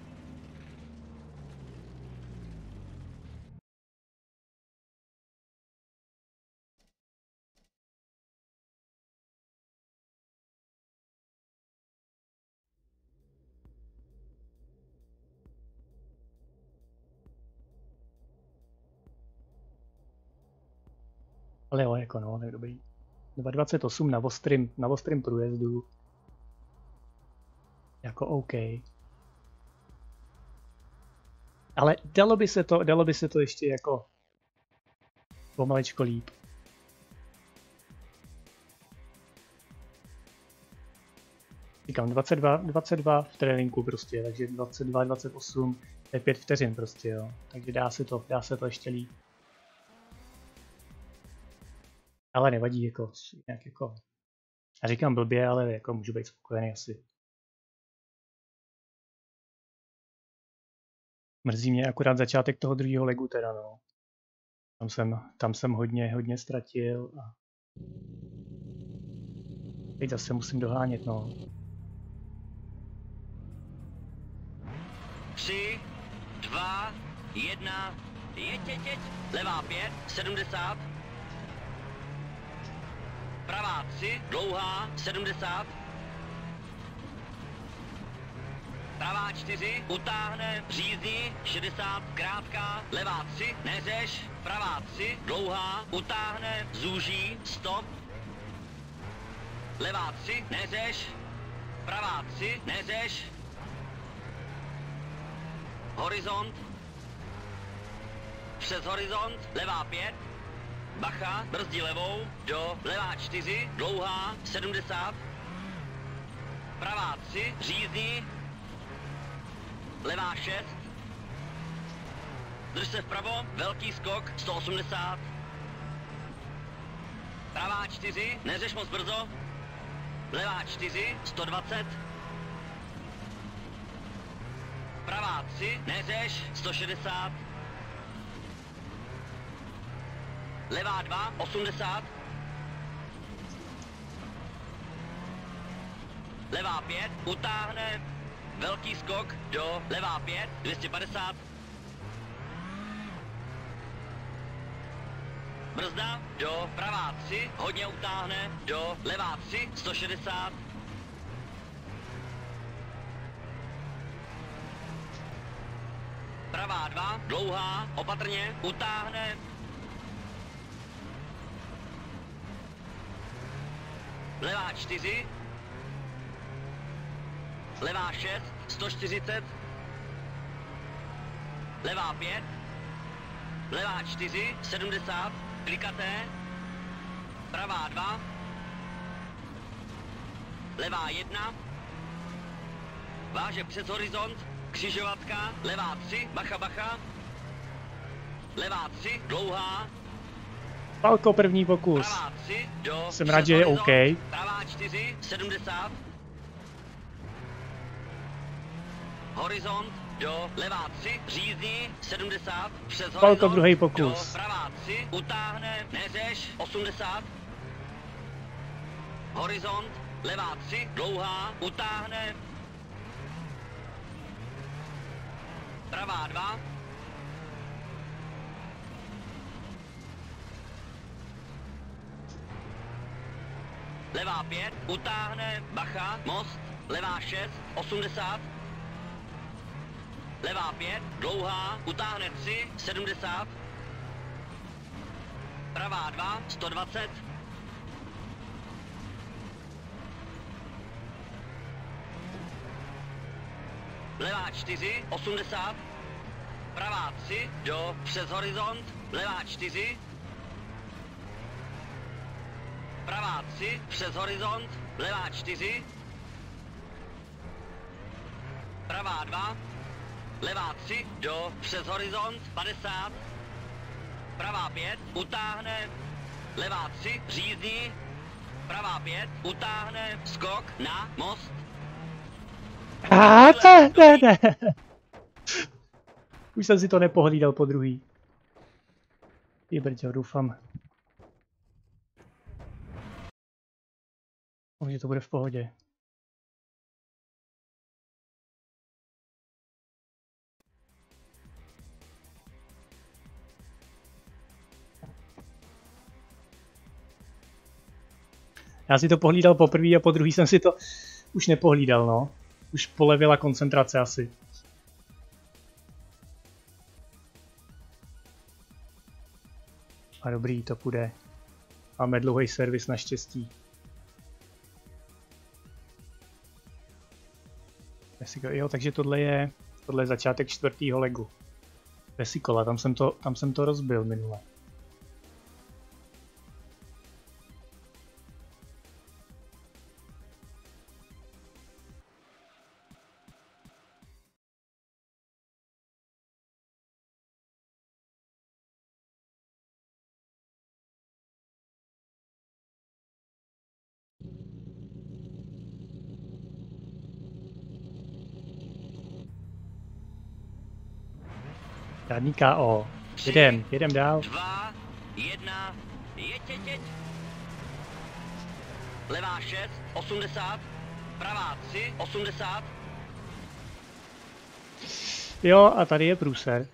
Ale jo, jako no, tak dobrý. dvacet osm na ostrým, na ostrým průjezdu. Jako OK. Ale dalo by se to, dalo by se to ještě jako pomaličko líp. Říkám dvacet dva, dvacet dva v tréninku prostě, takže dvacet dva, dvacet osm, to je pět vteřin prostě, jo. Takže dá se to, dá se to ještě líp. Ale nevadí, jako, nějak jako, já říkám blbě, ale jako můžu být spokojený asi. Mrzí mě akorát začátek toho druhého legu teda, no. Tam jsem, tam jsem hodně, hodně ztratil a teď zase musím dohánět, no. tři, dva, jedna, jeď, jeď, jeď, levá pět, sedmdesát, pravá tři, dlouhá, sedmdesát, pravá čtyři, utáhne, řízdí, šedesát, krátká, levá tři, neřeš, pravá tři, dlouhá, utáhne, zúží, stop, levá tři, neřeš, pravá tři, neřeš, horizont, přes horizont, levá pět, bacha, brzdí levou, do, levá čtyři, dlouhá, sedmdesát, pravá tři, řízdí, levá šest, drž se vpravo, velký skok, sto osmdesát, pravá čtyři, neřeš moc brzo, levá čtyři, sto dvacet, pravá tři, neřeš, sto šedesát, levá dva, osmdesát, levá pět, utáhne, velký skok, do, levá pět, dvě stě padesát, brzda, do, pravá tři, hodně utáhne, do, levá tři, sto šedesát, pravá dva, dlouhá, opatrně, utáhne, levá čtyři, levá šest, sto čtyřicet, levá pět, levá čtyři, sedmdesát, klikaté, pravá dva, levá jedna, váže přes horizont, křižovatka, levá tři, bacha, bacha, levá tři, dlouhá, Falko první pokus. pravá tři, do, Jsem rád, že je OK. pravá čtyři, sedmdesát, horizont, do, levá tři, řízdí, sedmdesát, přes Falko horizont, druhý do, pokus. pravá tři, utáhne, neřeš, osmdesát, horizont, levá tři, dlouhá, utáhne, pravá dva, levá pět, utáhne, bacha, most, levá šest, osmdesát, levá pět, dlouhá, utáhne tři, sedmdesát, pravá dva, sto dvacet, levá čtyři, osmdesát, pravá tři, do, přes horizont, levá čtyři, pravá tři, přes horizont, levá čtyři, pravá dva, levá tři, do, přes horizont, padesát, pravá pět, utáhne, levá tři, řízdí, pravá pět, utáhne, skok na most. A ne, ne, ne. Už jsem si to nepohlídal po druhý. Vybrďo, doufám. Že to bude v pohodě. Já si to pohlídal poprvé a po druhý jsem si to už nepohlídal, no. Už polevila koncentrace asi. A dobrý, to půjde. Máme dlouhý servis naštěstí. Jo, takže tohle je, tohle je začátek čtvrtého legu. Vesikola, tam jsem to, tam jsem to rozbil minule. Žádný K O. Jedem, jedem dál. Dva, jedna, jeď, jeď, jeď. Levá šest, osmdesát, pravá tři, osmdesát. Jo, a tady je průser.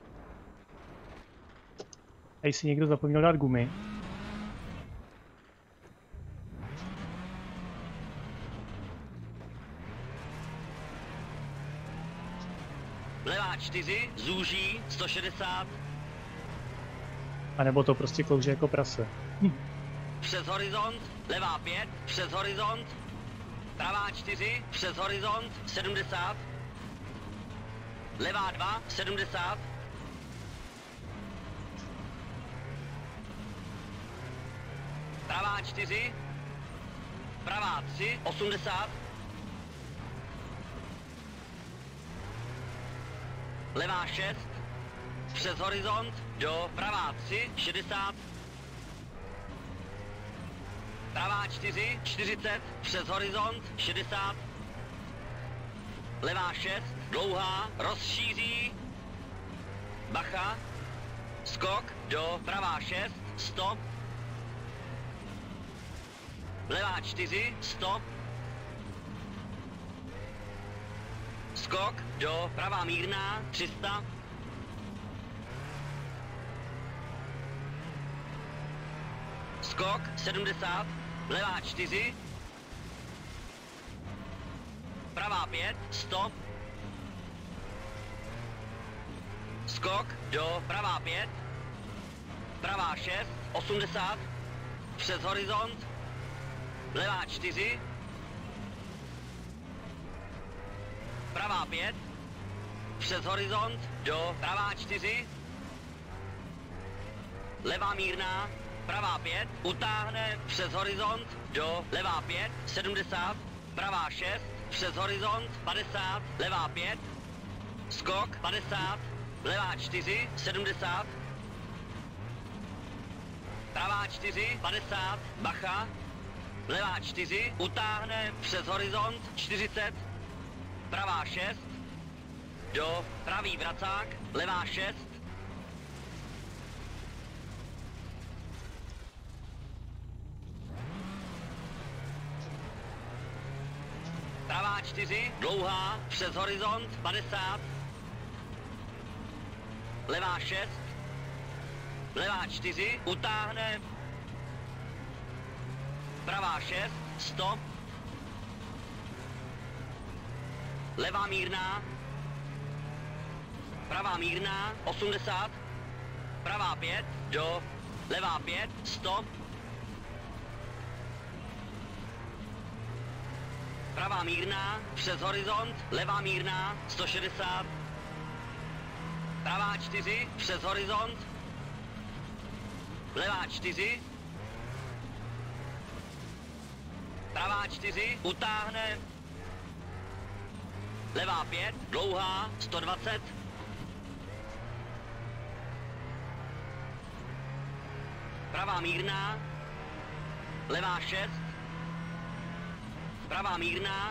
Tady si někdo zapomněl dát gumy. Levá čtyři, zúží, sto šedesát. A nebo to prostě klouže jako prase. Hm. Přes horizont, levá pět, přes horizont. Pravá čtyři, přes horizont, sedmdesát. Levá dva, sedmdesát. Pravá čtyři. Pravá tři, osmdesát. Levá šest. Přes horizont, do pravá tři, šedesát. Pravá čtyři, čtyřicet, přes horizont, šedesát. Levá šest, dlouhá, rozšíří. Bacha. Skok, do pravá šest, stop. Levá čtyři, stop. Skok, do pravá mírná, tři sta. Skok, sedmdesát, levá čtyři. Pravá pět, stop. Skok, do pravá pět. Pravá šest, osmdesát. Přes horizont. Levá čtyři. Pravá pět. Přes horizont, do pravá čtyři. Levá mírná. Pravá pět, utáhne přes horizont, do levá pět, sedmdesát, pravá šest, přes horizont, padesát, levá pět, skok, padesát, levá čtyři, sedmdesát, pravá čtyři, padesát, bacha, levá čtyři, utáhne přes horizont, čtyřicet, pravá šest, do pravý vracák, levá šest, pravá čtyři, dlouhá, přes horizont, padesát. Levá šest. Levá čtyři, utáhne. Pravá šest, stop. Levá mírná. pravá mírná, osmdesát, pravá pět, do, levá pět, sto, pravá mírná, přes horizont, levá mírná, sto šedesát, pravá čtyři, přes horizont, levá čtyři, pravá čtyři, utáhne, levá pět, dlouhá, sto dvacet, pravá mírná, levá šest, pravá mírná,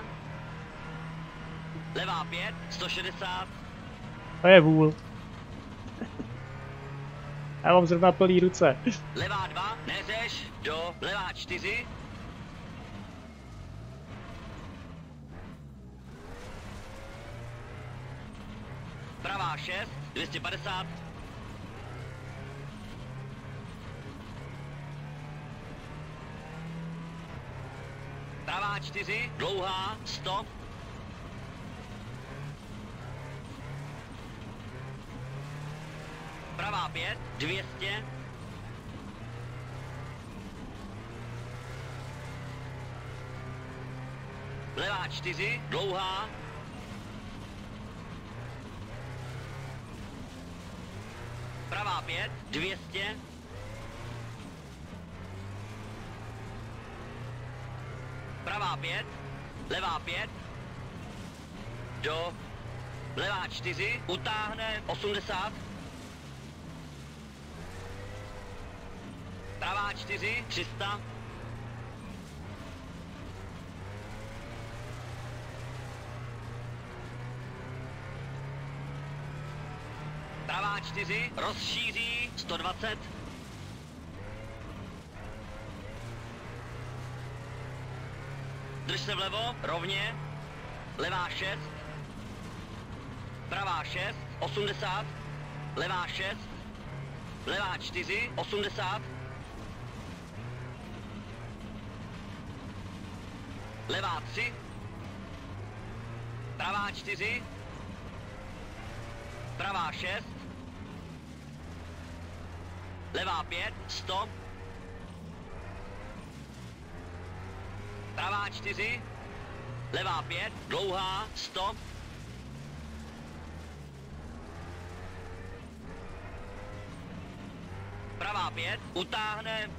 levá pět, sto šedesát, To je vůl. Já mám zrovna plný ruce. levá dva, neřeš, do, levá čtyři, pravá šest, dvě stě padesát, pravá čtyři, dlouhá, sto, pravá pět, dvě stě, levá čtyři, dlouhá, pravá pět, dvě stě, pravá pět, levá pět, do, levá čtyři, utáhne, osmdesát, pravá čtyři, tři sta, pravá čtyři, rozšíří, sto dvacet, drž se vlevo, rovně, levá šest, pravá šest, osmdesát, levá šest, levá čtyři, osmdesát, levá tři, pravá čtyři, pravá šest, levá pět, sto, pravá čtyři, levá pět, dlouhá, sto, pravá pět, utáhne,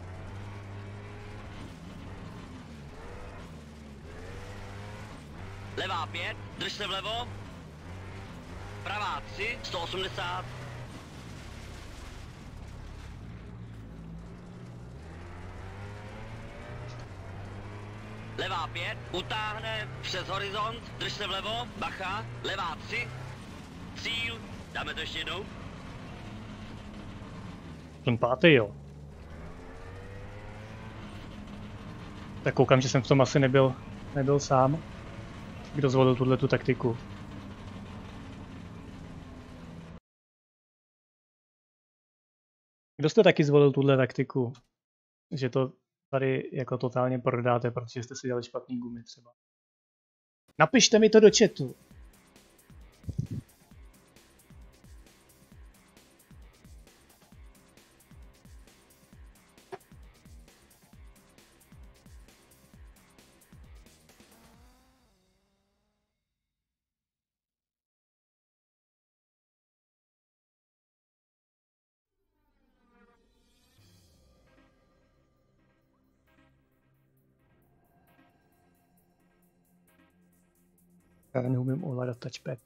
levá pět, drž se vlevo, pravá tři, sto osmdesát, levá pět, utáhne, přes horizont, drž se vlevo, bacha, levá tři, cíl, dáme to ještě jednou, Ten pátý, jo. Tak koukám, že jsem v tom asi nebyl, nebyl sám, kdo zvolil tuhletu taktiku. Kdo jste taky zvolil tuhle taktiku? Že to tady jako totálně prodáte, protože jste si dali špatný gumy třeba. Napište mi to do chatu. Já neumím ovládat touchpad.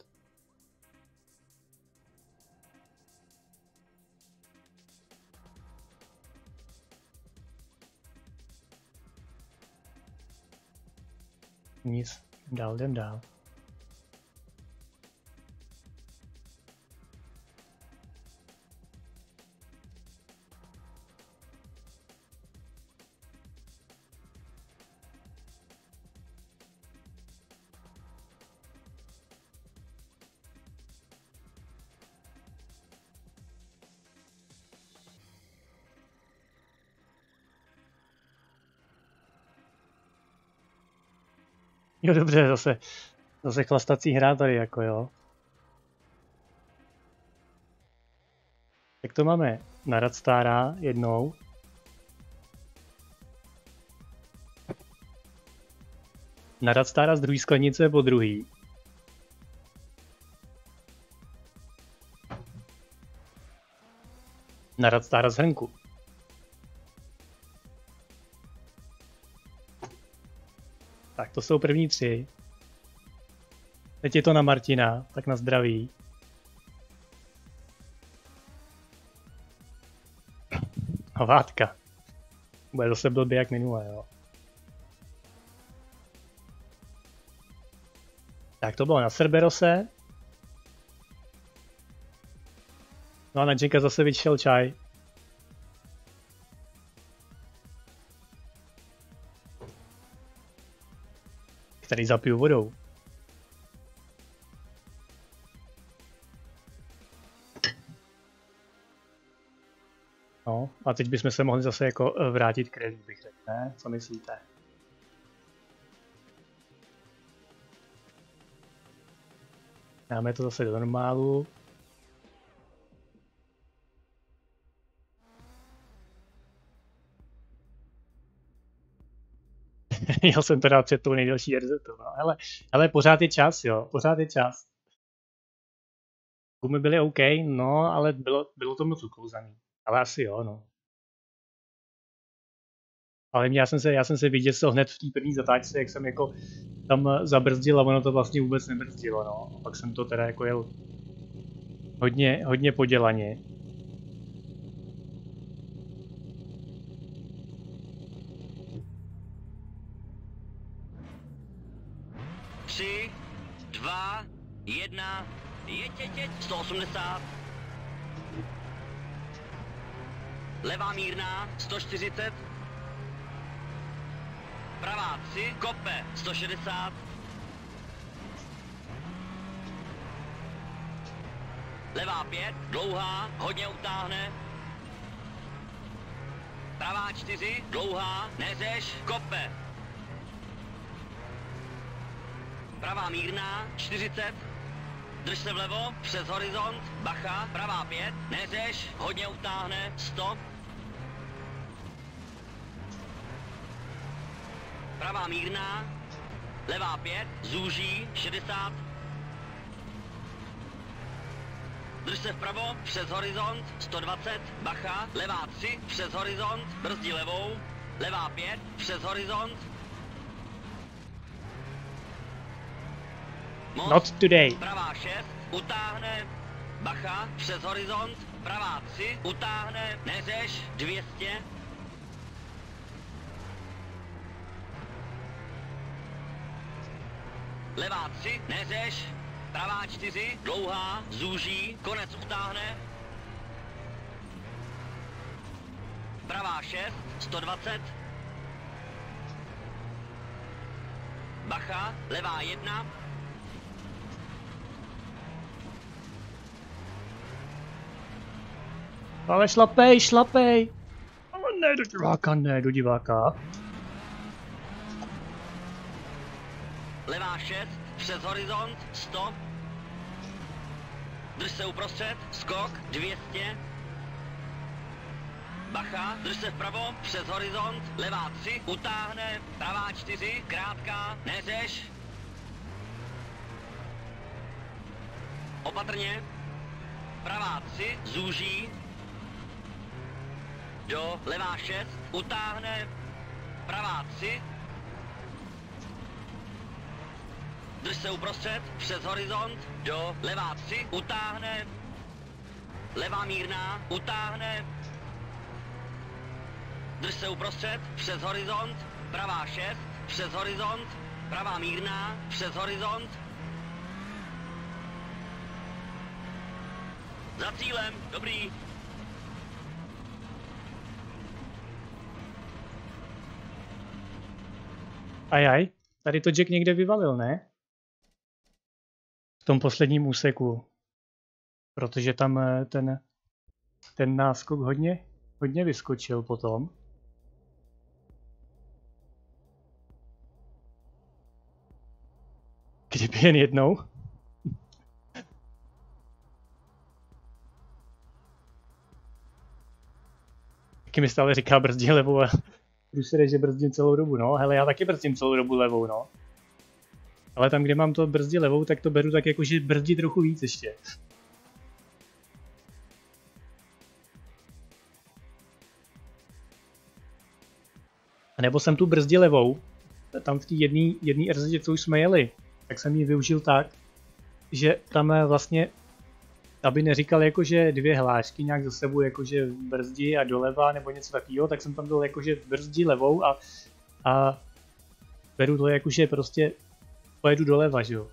Nic, dál, jdem dál. Jo, dobře, zase, zase chlastací hra tady, jako jo. Tak to máme na Radstára jednou. Na Radstára z druhé sklenice po druhý. Na Radstára z hrnku. Tak to jsou první tři. Teď je to na Martina, tak na zdraví. Hovádka. Bude zase blbě jak minule, jo. Tak to bylo na Cerberose. No a na Jenka zase vyšel čaj. Který zapiju vodou. No, a teď bychom se mohli zase jako vrátit k rally, bych řekl, ne? Co myslíte? Dáme to zase do normálu. Jel jsem teda před tou nejdelší R Z, no. Ale, ale pořád je čas, jo, pořád je čas. Gumy byly OK, no, ale bylo, bylo to moc uklouzaný. Ale asi jo, no. Ale mě, já jsem se, já jsem se vyděsil hned v té první zatáčce, jak jsem jako tam zabrzdil a ono to vlastně vůbec nebrzdilo, no. A pak jsem to teda jako jel hodně, hodně podělaně. Tři, dva, jedna, jeď, jeď, jeď, sto osmdesát. Levá mírná, sto čtyřicet. Pravá tři, kope, sto šedesát. Levá pět, dlouhá, hodně utáhne. Pravá čtyři, dlouhá, neřeš, kope. Pravá mírná, čtyřicet. Drž se vlevo, přes horizont, bacha, pravá pět, neřeš, hodně utáhne, sto. Pravá mírná, levá pět, zúží, šedesát. Drž se vpravo, přes horizont, sto dvacet, bacha, levá tři, přes horizont, brzdí levou, levá pět, přes horizont. Most, Not today. Pravá šest, utáhne, bacha, přes horizont, pravá tři, utáhne, neřeš, dvě stě. Levá tři, neřeš, pravá čtyři, dlouhá, zúží, konec utáhne. Pravá šest, sto dvacet. Bacha, levá jedna. Ale šlapej, šlapej! Ale ne do diváka, ne do diváka. Levá šest, přes horizont, sto. Drž se uprostřed, skok, dvě stě. Bacha, drž se vpravo, přes horizont, levá tři, utáhne, pravá čtyři, krátká, neřeš. Opatrně. Pravá tři, zúží. Do levá šest, utáhne, pravá tři. Drž se uprostřed, přes horizont, do levá tři, utáhne. Levá mírná, utáhne. Drž se uprostřed, přes horizont, pravá šest, přes horizont, pravá mírná, přes horizont. Za cílem, dobrý. Ajaj, tady to Jack někde vyvalil, ne? V tom posledním úseku. Protože tam ten, ten náskok hodně, hodně vyskočil potom. Kdyby jen jednou. taky mi stále říká brzdí levou a průsede, že brzdím celou dobu, no. Hele, já taky brzdím celou dobu levou, no. Ale tam, kde mám to brzdí levou, tak to beru tak jako, že brzdí trochu víc ještě. A nebo jsem tu brzdí levou, tam v té jedné er zet, co už jsme jeli, tak jsem ji využil tak, že tam vlastně, aby neříkal jakože dvě hlášky nějak za sebou, jakože brzdí a doleva nebo něco takového, tak jsem tam dal jakože brzdí levou a, a beru to jakože prostě pojedu doleva, že jo.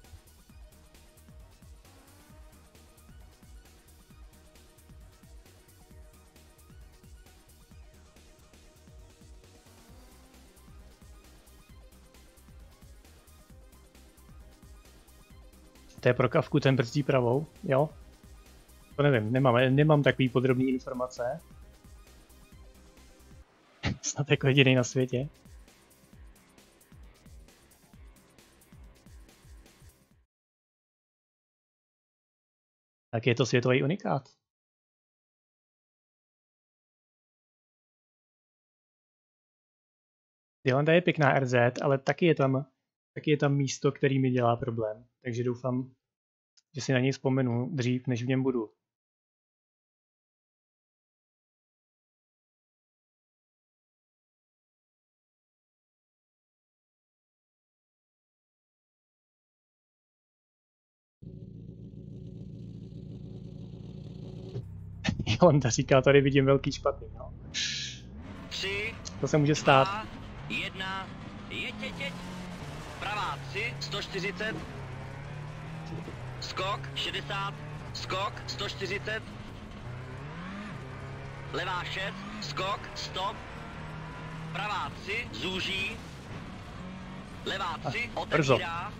To je pro kavku, ten brzdí pravou, jo? To nevím, nemám, nemám takový podrobný informace. Snad jako jediný na světě. Tak je to světový unikát. Jolanda je pěkná er zet, ale taky je tam, taky je tam místo, který mi dělá problém. Takže doufám, že si na něj vzpomenu dřív, než v něm budu. Jolanda říká, tady vidím velký špatný, no. Tři, to se může stát. Dva, jedna, jeď, jeď, jeď. Pravá tři, sto čtyřicet. Skok, šedesát. Skok, sto čtyřicet. Levá šest, skok, stop. Pravá tři, zúží. Levá tři, otevírá.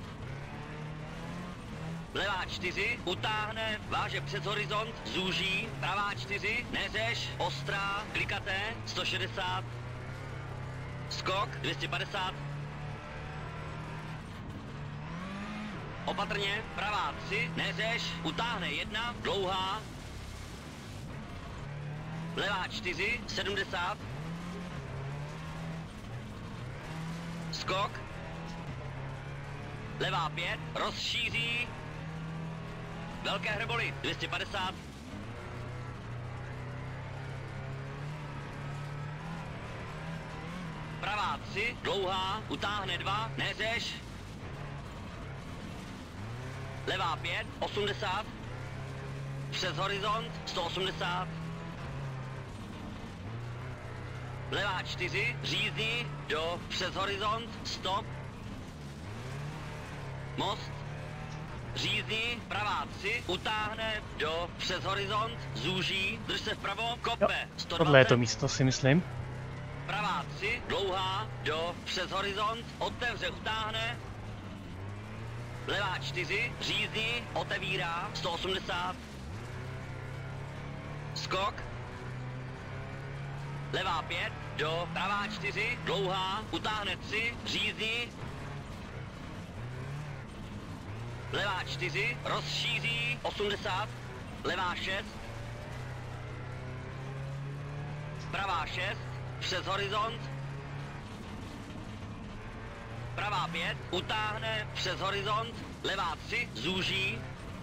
Levá čtyři, utáhne, váže přes horizont, zúží. Pravá čtyři, neřeš, ostrá, klikaté, sto šedesát. Skok, dvě stě padesát. Opatrně, pravá tři, neřeš, utáhne jedna, dlouhá. Levá čtyři, sedmdesát. Skok. Levá pět, rozšíří. Velké hrboly, dvě stě padesát. Pravá tři, dlouhá, utáhne dva, neřeš. Levá pět, osmdesát. Přes horizont, sto osmdesát. Levá čtyři, řízní, do, přes horizont, stop. Most. Řízní, pravá tři, utáhne, do, přes horizont, zúží, drž se vpravo, kope, sto dvacet. Tohle je to místo, si myslím. Pravá tři, dlouhá, do, přes horizont, otevře, utáhne. Levá čtyři, řízní, otevírá, sto osmdesát. Skok. Levá pět, do, pravá čtyři, dlouhá, utáhne tři, řízní. Levá čtyři, rozšíří, osmdesát. Levá šest. Pravá šest, přes horizont. Pravá pět, utáhne, přes horizont. Levá tři, zúží.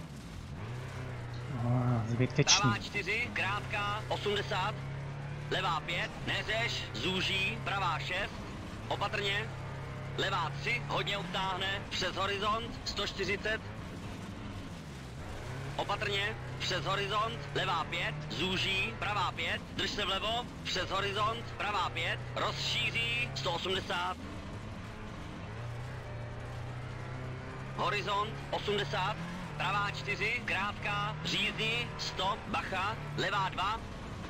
Oh, zbytečný. Pravá čtyři, krátká, osmdesát. Levá pět, neřeš, zúží. Pravá šest, opatrně. Levá tři, hodně utáhne, přes horizont, sto čtyřicet. Opatrně, přes horizont, levá pět, zúží, pravá pět, drž se vlevo, přes horizont, pravá pět, rozšíří, sto osmdesát. Horizont, osmdesát, pravá čtyři, krátká, řízní, stop, bacha, levá dva.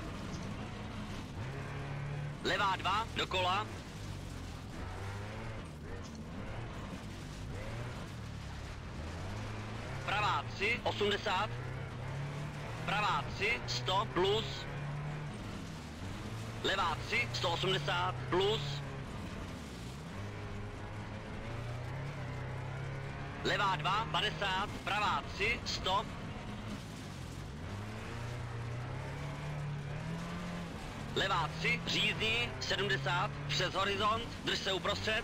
Levá dva, dokola. Pravá tři, osmdesát. Pravá tři, sto, plus. Levá tři, sto osmdesát, plus. Levá dva, padesát. Pravá tři, stop. levá tři, řízdí, sedmdesát, přes horizont, drž se uprostřed.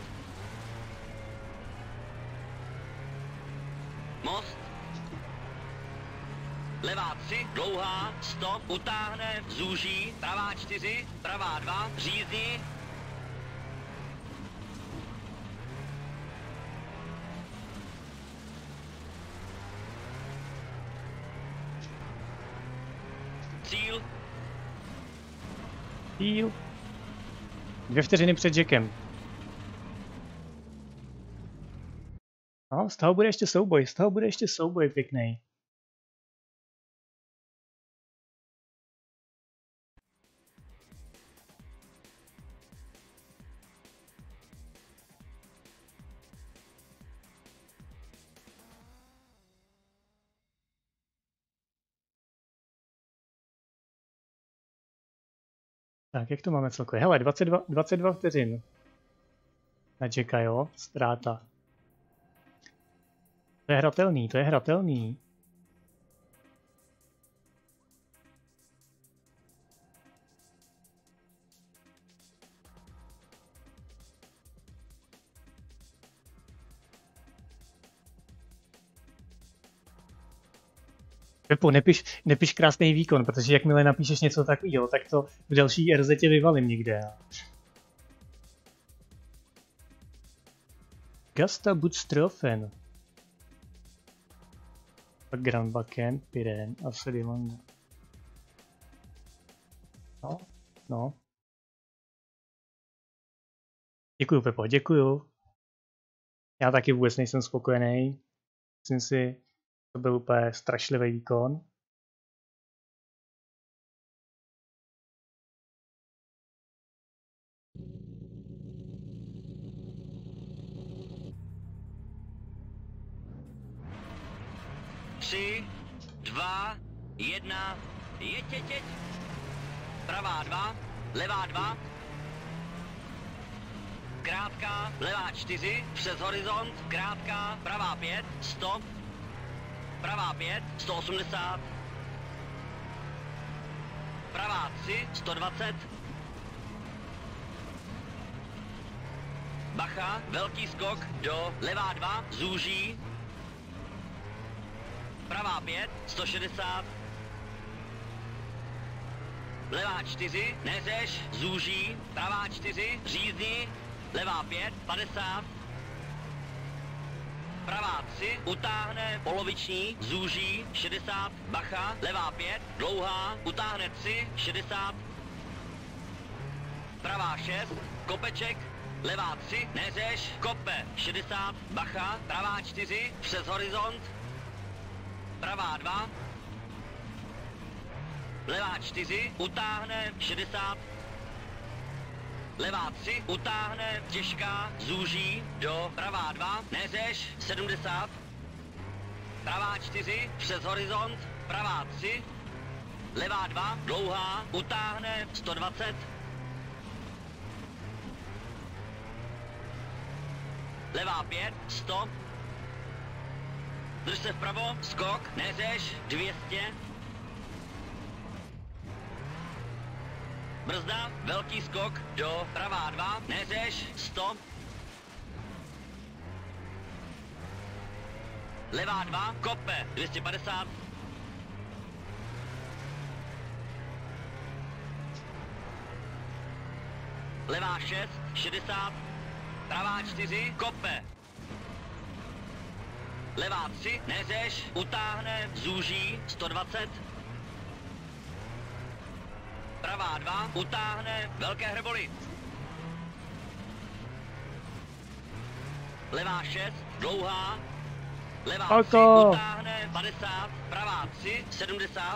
Most. Levá tři, dlouhá, stop, utáhne, zúží, pravá čtyři, pravá dva, řízdí. Cíl. Cíl. Dvě vteřiny před Jackem. No, z toho bude ještě souboj, z toho bude ještě souboj pěkný. Tak, jak to máme celkově? Hele, dvacet dva, dvacet dva vteřin. Na Jacka, jo? Ztráta. To je hratelný, to je hratelný. Pepo, nepiš, nepiš krásný výkon, protože jakmile napíšeš něco takového, tak to v další R Z tě vyvalím někde. Gasta Budstrofen. Grandbacken, Piren a Sedimanda. No, no. Děkuju, Pepo, děkuju. Já taky vůbec nejsem spokojený. Myslím si, to byl úplně strašlivý výkon. Tři, dva, jedna, jeď, jeď, jeď. Pravá dva, levá dva. Krátká, levá čtyři, přes horizont, krátká, pravá pět, stop. Pravá pět, sto osmdesát. Pravá tři, sto dvacet. Bacha, velký skok do levá dva, zúží. Pravá pět, sto šedesát. Levá čtyři, neřeš, zúží. Pravá čtyři, řízdí. Levá pět, padesát. Pravá tři, utáhne, poloviční, zúží, šedesát. Bacha, levá pět, dlouhá, utáhne tři, šedesát. Pravá šest, kopeček. Levá tři, neřeš, kope, šedesát. Bacha, pravá čtyři, přes horizont. Pravá dva. Levá čtyři, utáhne, šedesát. Levá tři, utáhne, těžká, zúží, do pravá dva, neřeš, sedmdesát. Pravá čtyři, přes horizont, pravá tři. Levá dva, dlouhá, utáhne, sto dvacet. Levá pět, stop. Drž se vpravo, skok, neřeš, dvě stě. Brzda, velký skok, do pravá dva, neřeš, stop. Levá dva, kope, dvě stě padesát. Levá šest, šedesát. Pravá čtyři, kope. Levá tři, neřeš, utáhne, zúží, sto dvacet. Pravá dva, utáhne, velké hrboly. Levá šest, dlouhá. Levá Alko. tři, utáhne, padesát. Pravá tři, sedmdesát.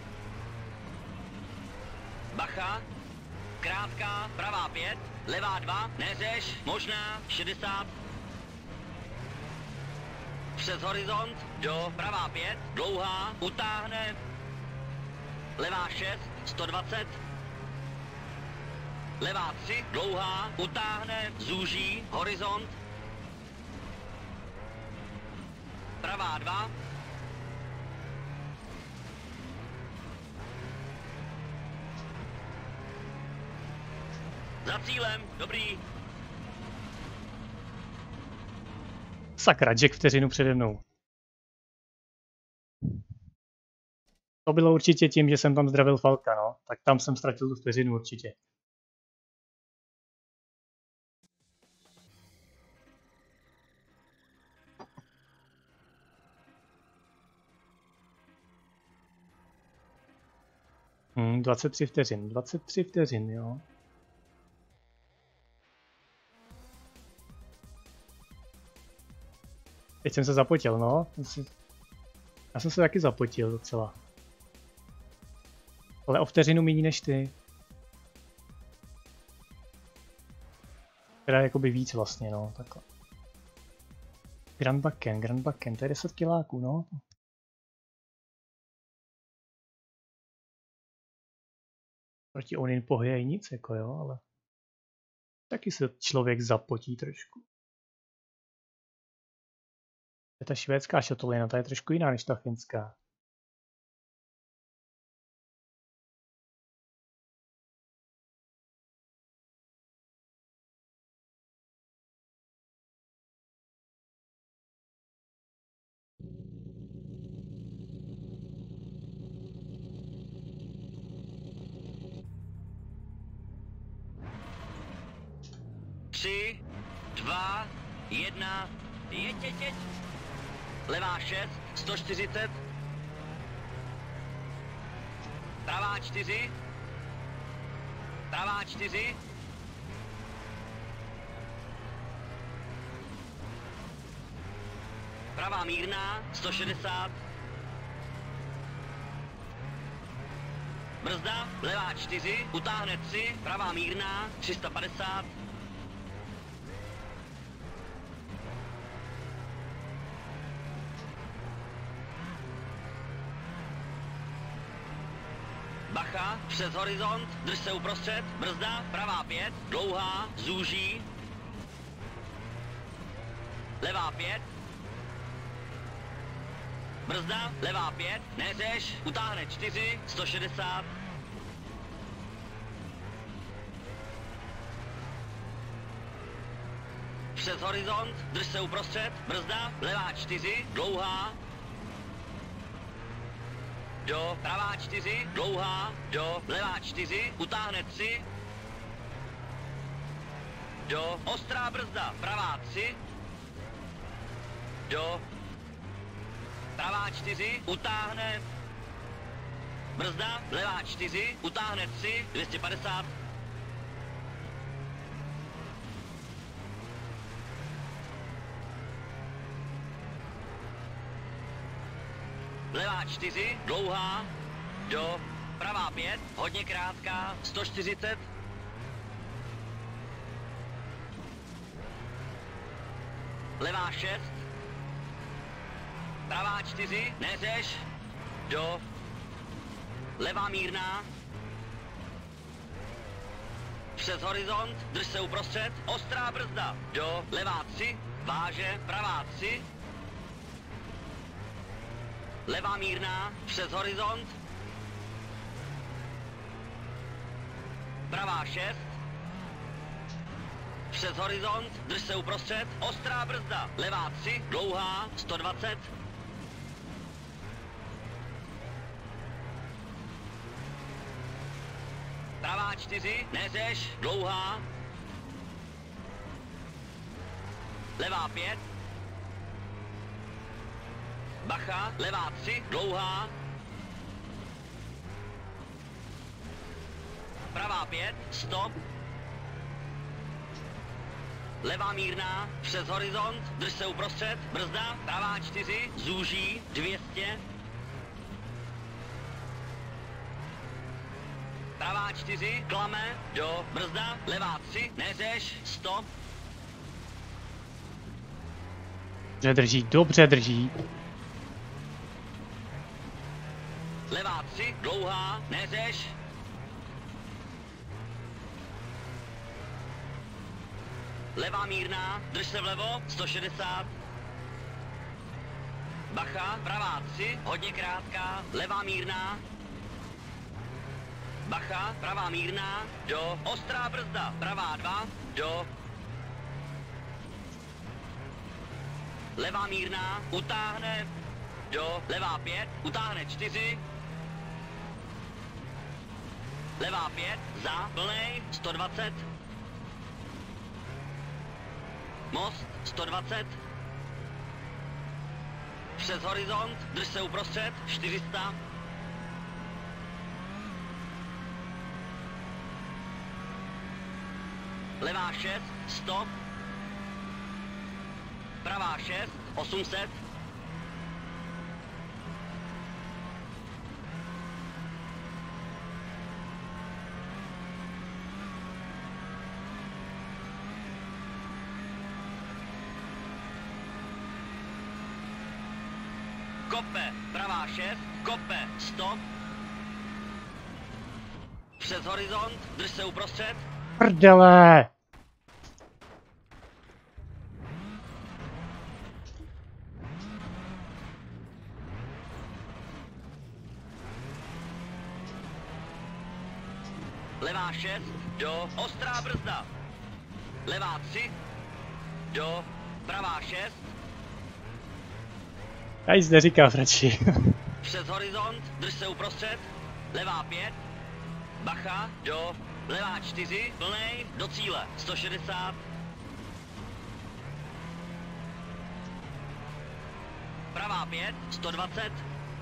Bacha. Krátká, pravá pět. Levá dva, neřeš, možná, šedesát. Přes horizont, do pravá pět, dlouhá, utáhne. Levá šest, sto dvacet. Levá tři, dlouhá, utáhne, zúží, horizont. Pravá dva. Za cílem, dobrý. Sakra, Jack vteřinu přede mnou. To bylo určitě tím, že jsem tam zdravil Falka, no. Tak tam jsem ztratil tu vteřinu určitě. Hmm, dvacet tři vteřin, dvacet tři vteřin, jo. Teď jsem se zapotil, no. Já jsem se taky zapotil docela. Ale o vteřinu méně než ty. Teda jakoby víc vlastně, no, takhle. Grand Backen, Grand Backen, to je deset kiláků, no. Proti Onin pohyje nic, jako jo, ale taky se člověk zapotí trošku. Ta švédská šatolina, ta je trošku jiná než ta finská. Tři, dva, jedna, jeď, jeď, jeď. Levá šest, sto čtyřicet. Pravá čtyři. Pravá čtyři. Pravá mírná, sto šedesát. Brzda, levá čtyři, utáhne tři, pravá mírná, tři sta padesát. Bacha, přes horizont, drž se uprostřed, brzda, pravá pět, dlouhá, zúží. Levá pět. Brzda, levá pět, neřeš, utáhne čtyři, sto šedesát. Přes horizont, drž se uprostřed, brzda, levá čtyři, dlouhá. Do, pravá čtyři, dlouhá, do, levá čtyři, utáhne tři. Do, ostrá brzda, pravá tři. Do, pravá čtyři, utáhne. Brzda, levá čtyři, utáhne tři, dvě stě padesát. Levá čtyři, dlouhá, do, pravá pět, hodně krátká, sto čtyřicet. Levá šest, pravá čtyři, neřeš, do, levá mírná, přes horizont, drž se uprostřed, ostrá brzda, do, levá tři, váže, pravá tři. Levá mírná, přes horizont. Pravá šest. Přes horizont, drž se uprostřed, ostrá brzda. Levá tři, dlouhá, sto dvacet. Pravá čtyři, neřeš, dlouhá. Levá pět. Bacha, levá tři, dlouhá. Pravá pět, stop. Levá mírná, přes horizont, drž se uprostřed, brzda, pravá čtyři, zúží, dvě stě. Pravá čtyři, klame, do, brzda, levá tři, neřeš, stop. Dobře drží, dobře drží. Levá tři, dlouhá, neřeš. Levá mírná, drž se vlevo, sto šedesát. Bacha, pravá tři, hodně krátká, levá mírná. bacha, pravá mírná, do, ostrá brzda, pravá dva, do, levá mírná, utáhne, do, levá pět, utáhne čtyři, levá pět, za, plnej, sto dvacet, most, sto dvacet, přes horizont, drž se uprostřed, čtyři sta, levá šest, stop, pravá šest, osm set, kope, pravá šest, kope, stop, přes horizont, drž se uprostřed, Prdele! levá šest, do, ostrá brzda, levá tři, do, pravá šest, Já nic neříkám radši. přes horizont, drž se uprostřed, levá pět, bacha, do, levá čtyři, plnej, do cíle, sto šedesát, pravá pět, sto dvacet,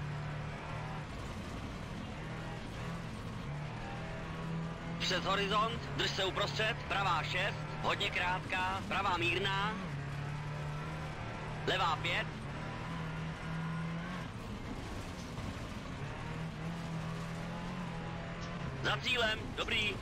přes horizont, drž se uprostřed, pravá šest, hodně krátká, pravá mírná, levá pět, za cílem, dobrý.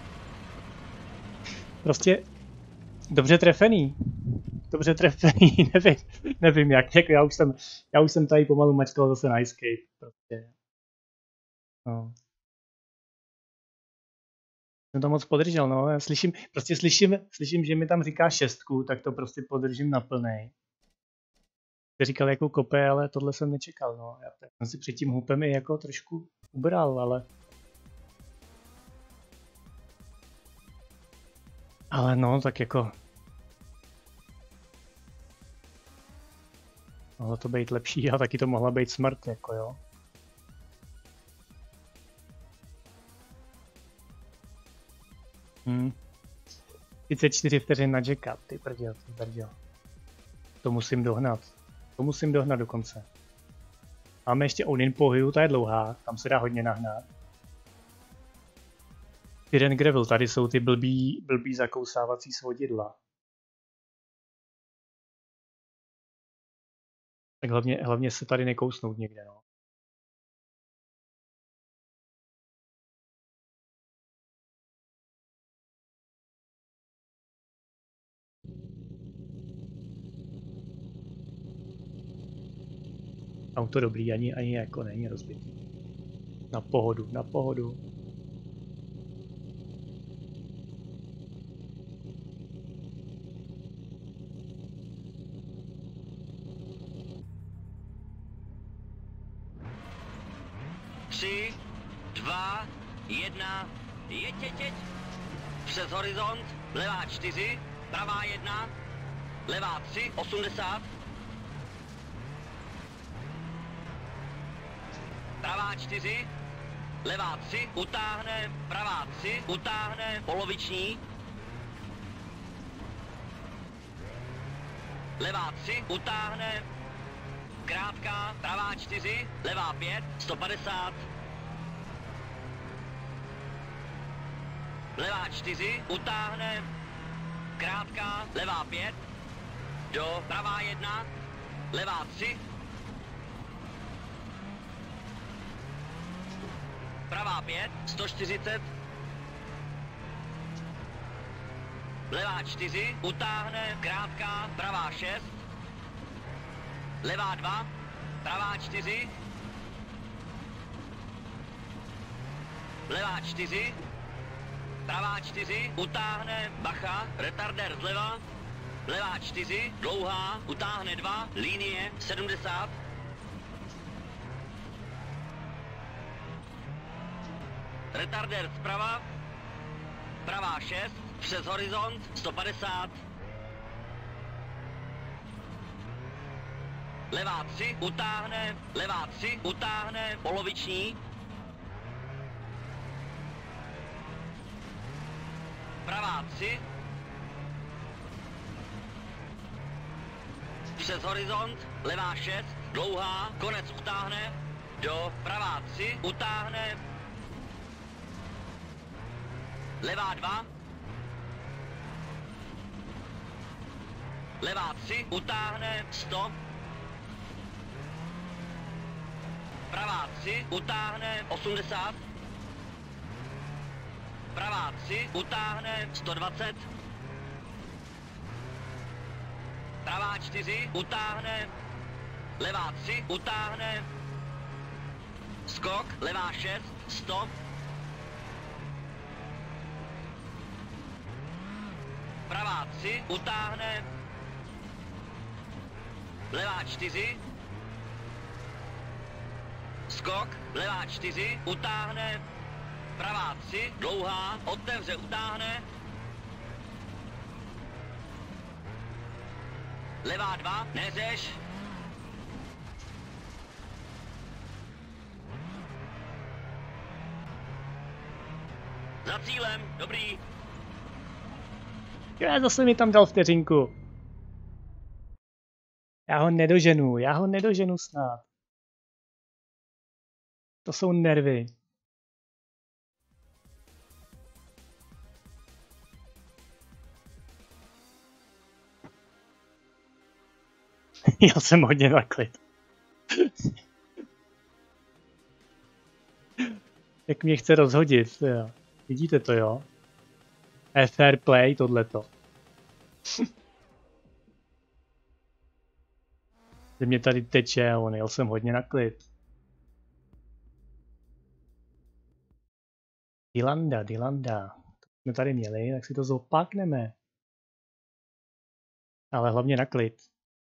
Prostě dobře trefený. Dobře trefený, nevím, nevím jak, jako já už jsem, já už jsem tady pomalu mačkal zase na escape, prostě. No. Jsem to moc podržel, no, já slyším, prostě slyším, slyším, že mi tam říká šestku, tak to prostě podržím na plnej. Ty říkal jako kope, ale tohle jsem nečekal, no, já tak jsem si před tím hupem i jako trošku ubral, ale... Ale no, tak jako... Mohlo to být lepší a taky to mohla být smrt, jako jo. Hmm. třicet čtyři vteřin na Jacka, ty prděl, ty prděl. To musím dohnat. To musím dohnat dokonce. Máme ještě Onin Pohyu, ta je dlouhá, tam se dá hodně nahnat. Tyren Gravel, tady jsou ty blbý, blbý zakousávací svodidla. Tak hlavně, hlavně se tady nekousnout někde, no. Auto dobrý, ani, ani jako není rozbitý. Na pohodu, na pohodu. Tři, dva, jedna, jeď, jeď, jeď. Přes horizont, levá čtyři, pravá jedna, levá tři, osmdesát. Pravá čtyři, levá tři, utáhne, pravá tři, utáhne, poloviční. Levá tři, utáhne, krátká, pravá čtyři, levá pět, sto padesát. Levá čtyři, utáhne, krátká, levá pět, do, pravá jedna, levá tři, pravá pět, sto čtyřicet, levá čtyři, utáhne, krátká, pravá šest, levá dva, pravá čtyři, levá čtyři, pravá čtyři, utáhne, bacha, retarder zleva, levá čtyři, dlouhá, utáhne dva, linie, sedmdesát, retardér zprava, pravá šest, přes horizont, sto padesát. Levá tři, utáhne, levá tři, utáhne, poloviční. Pravá tři. Přes horizont, levá šest, dlouhá, konec utáhne, do pravá tři, utáhne, levá dva, levá tři, utáhne, stop, pravá tři, utáhne, osmdesát, pravá tři, utáhne, sto dvacet, pravá čtyři, utáhne, levá tři, utáhne, skok, levá šest, stop, pravá tři, utáhne, levá čtyři, skok, levá čtyři, utáhne, pravá tři, dlouhá, otevře, utáhne, levá dva, neřeš, za cílem, dobrý. Já zase mi tam dal vteřinku. Já ho nedoženu, já ho nedoženu snad. To jsou nervy. Já jsem hodně na klid. Jak mě chce rozhodit, jo. Vidíte to, jo? Je fair play tohleto. Že mě tady teče a on jel jsem hodně na klid. Dilanda, Dilanda. To jsme tady měli, tak si to zopakneme. Ale hlavně na klid.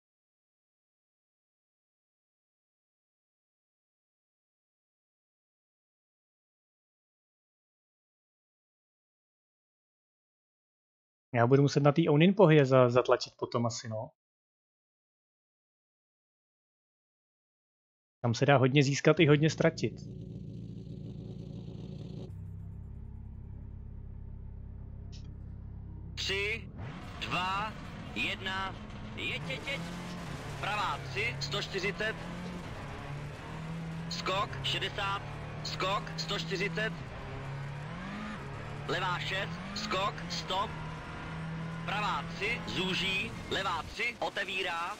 Já budu muset na té Onin pohyje za, zatlačit potom asi, no. Tam se dá hodně získat i hodně ztratit. Tři, dva, jedna, jeď, jeď, jeď. Pravá tři, sto čtyřicet. Skok, šedesát. Skok, sto čtyřicet. Levá šest, skok, stop. Pravá tři, zúží, levá tři, otevírá.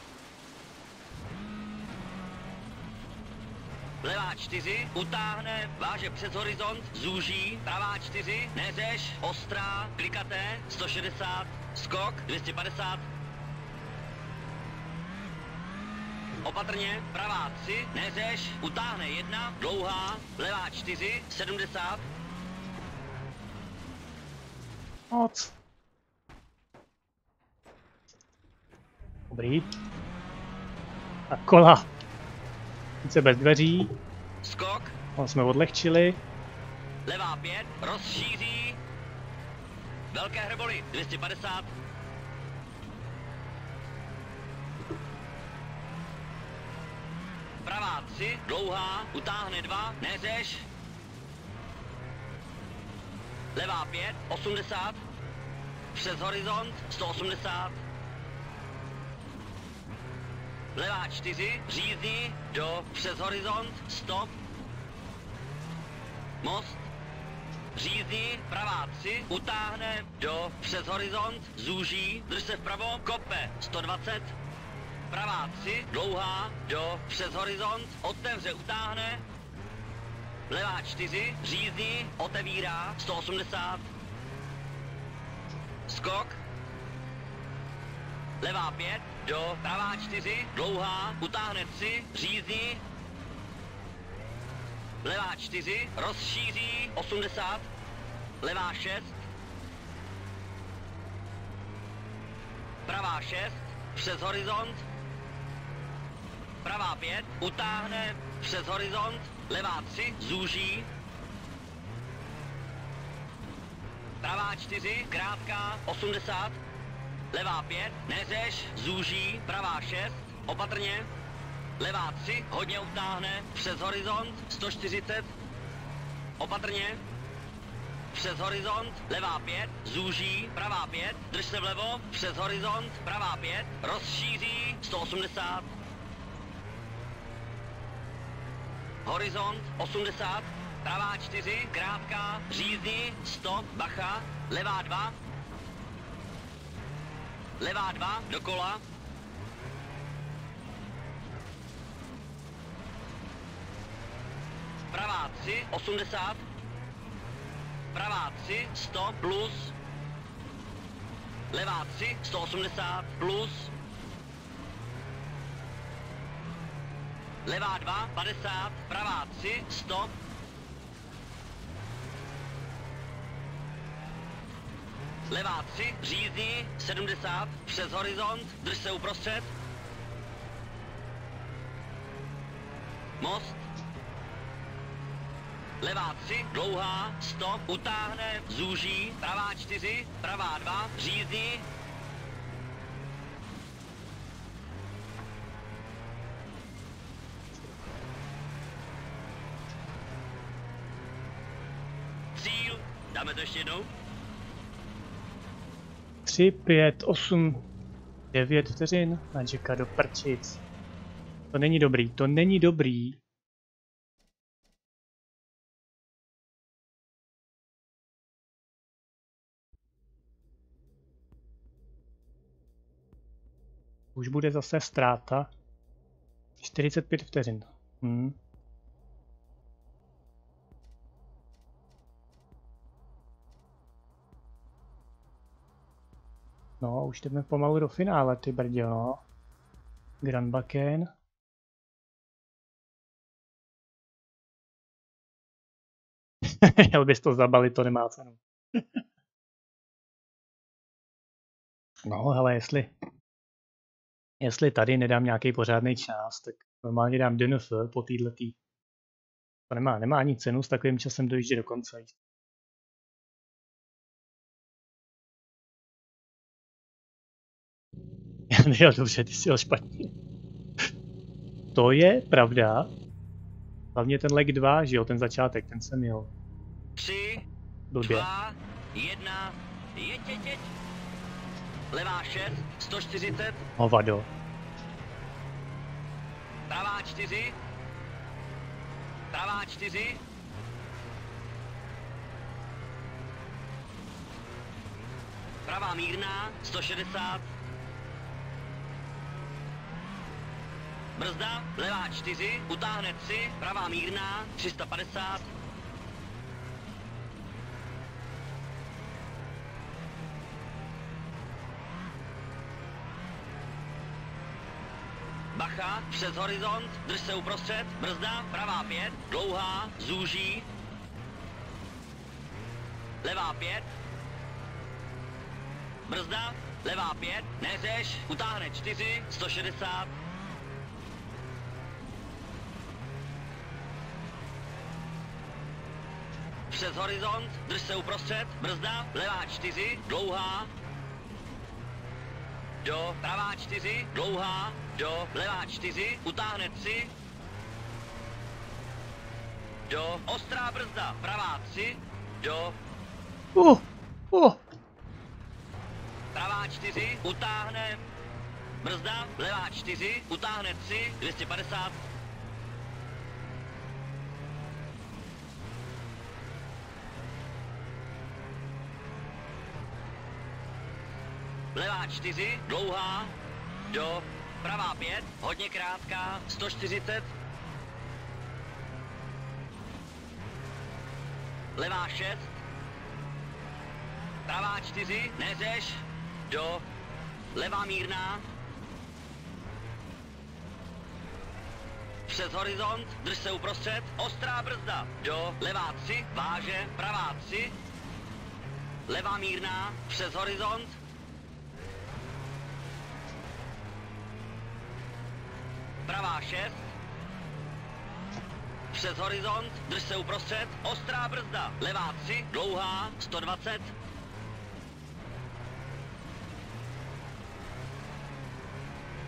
Levá čtyři, utáhne, váže přes horizont, zúží, pravá čtyři, neřeš, ostrá, klikaté, sto šedesát, skok, dvě stě padesát. Opatrně, pravá tři, neřeš, utáhne jedna, dlouhá, levá čtyři, sedmdesát. Moc. Dobrý. A kola. Sice bez dveří. Skok. Tam jsme odlehčili. Levá pět, rozšíří. Velké hrboly, dvě stě padesát. Pravá tři, dlouhá, utáhne dva, neřeš. Levá pět, osmdesát. Přes horizont, sto osmdesát. Levá čtyři, řízní, do, přes horizont, stop. Most. Řízní, pravá tři, utáhne, do, přes horizont, zúží, drž se vpravo, kope, sto dvacet. Pravá tři, dlouhá, do, přes horizont, otevře, utáhne. Levá čtyři, řízní, otevírá, sto osmdesát. Skok. Levá pět, do, pravá čtyři, dlouhá, utáhne tři, řízní. Levá čtyři, rozšíří, osmdesát. Levá šest. Pravá šest, přes horizont. Pravá pět, utáhne, přes horizont. Levá tři, zúží. pravá čtyři, krátká, osmdesát, levá pět, neřeš, zúží, pravá šest, opatrně, levá tři, hodně utáhne, přes horizont, sto čtyřicet, opatrně, přes horizont, levá pět, zúží, pravá pět, drž se vlevo, přes horizont, pravá pět, rozšíří, sto osmdesát, horizont, osmdesát, pravá čtyři, krátká, řízni, stop, bacha, levá dva, levá dva, dokola, pravá tři, osmdesát, pravá tři, stop, plus, levá tři, sto osmdesát, plus, levá dva, padesát, pravá tři, stop, levá tři, řízni, sedmdesát, přes horizont, drž se uprostřed, most, levá tři, dlouhá, stop, utáhne, zúží, pravá čtyři, pravá dva, řízni, cíl, dáme to ještě jednou, tři, pět, osm, devět vteřin, Magicka do prčic. To není dobrý, to není dobrý. Už bude zase ztráta. čtyřicet pět vteřin. Hmm. No, už jdeme pomalu do finále, ty brďo, no. Granbaken. Jel bys to zabalit, to nemá cenu. No, hele, jestli... Jestli tady nedám nějaký pořádný čas, tak normálně dám D N F po této. To nemá, nemá ani cenu s takovým časem dojíždět do konce. Jo, dobře, ty jsi jel špatně. To je pravda. Hlavně ten leg dva, že jo, ten začátek, ten jsem jel. tři, Blbě. dva, jedna, jeď, jeď, jeď. Levá šest, sto čtyřicet, Hovado. pravá čtyři, pravá čtyři, pravá mírná, sto šedesát, brzda, levá čtyři, utáhne tři, pravá mírná, tři sta padesát, bacha, přes horizont, drž se uprostřed, brzda, pravá pět, dlouhá, zúží, levá pět, brzda, levá pět, neřeš, utáhne čtyři, sto šedesát, přes horizont, drž se uprostřed, brzda, levá čtyři, dlouhá, do, pravá čtyři, dlouhá, do, levá čtyři, utáhne tři, do, ostrá brzda, pravá tři, do, Uh, uh. pravá čtyři, utáhne, brzda, levá čtyři, utáhne tři, dvě stě padesát, levá čtyři, dlouhá, do, pravá pět, hodně krátká, sto čtyřicet, levá šest, pravá čtyři, neřeš, do, levá mírná, přes horizont, drž se uprostřed, ostrá brzda, do, levá tři, váže, pravá tři, levá mírná, přes horizont, pravá šest, přes horizont, drž se uprostřed, ostrá brzda, levá tři, dlouhá, sto dvacet,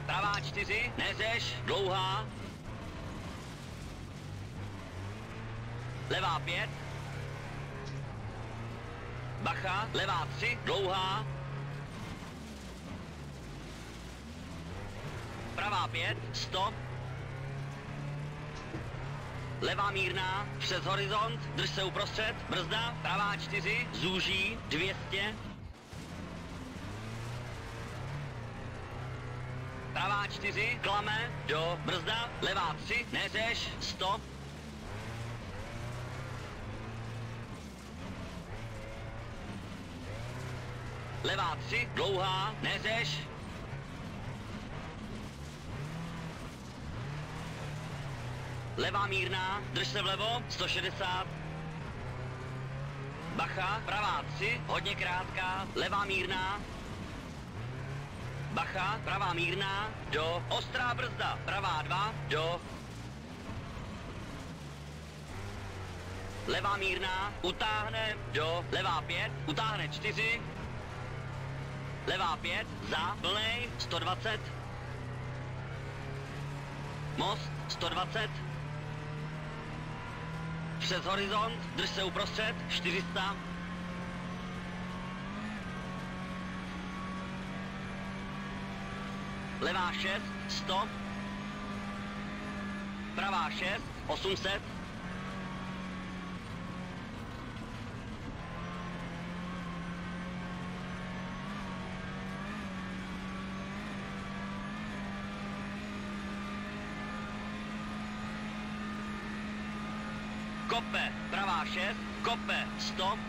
pravá čtyři, neřeš, dlouhá. Levá pět. Bacha, levá tři, dlouhá. Pravá pět, stop. Levá mírná, přes horizont, drž se uprostřed, brzda, pravá čtyři, zúží, dvě stě. Pravá čtyři, klame, do, brzda, levá tři, neřeš, stop. Levá tři, dlouhá, neřeš. Levá mírná, drž se vlevo, sto šedesát. Bacha, pravá tři, hodně krátká, levá mírná. Bacha, pravá mírná, do, ostrá brzda, pravá dva, do. Levá mírná, utáhne, do, levá pět, utáhne čtyři. Levá pět, za, plnej, sto dvacet. Most, sto dvacet. Přes horizont, drž se uprostřed, čtyři sta. Levá šest, stop. Pravá šest, osm set. Kope, pravá šest, kope, stop.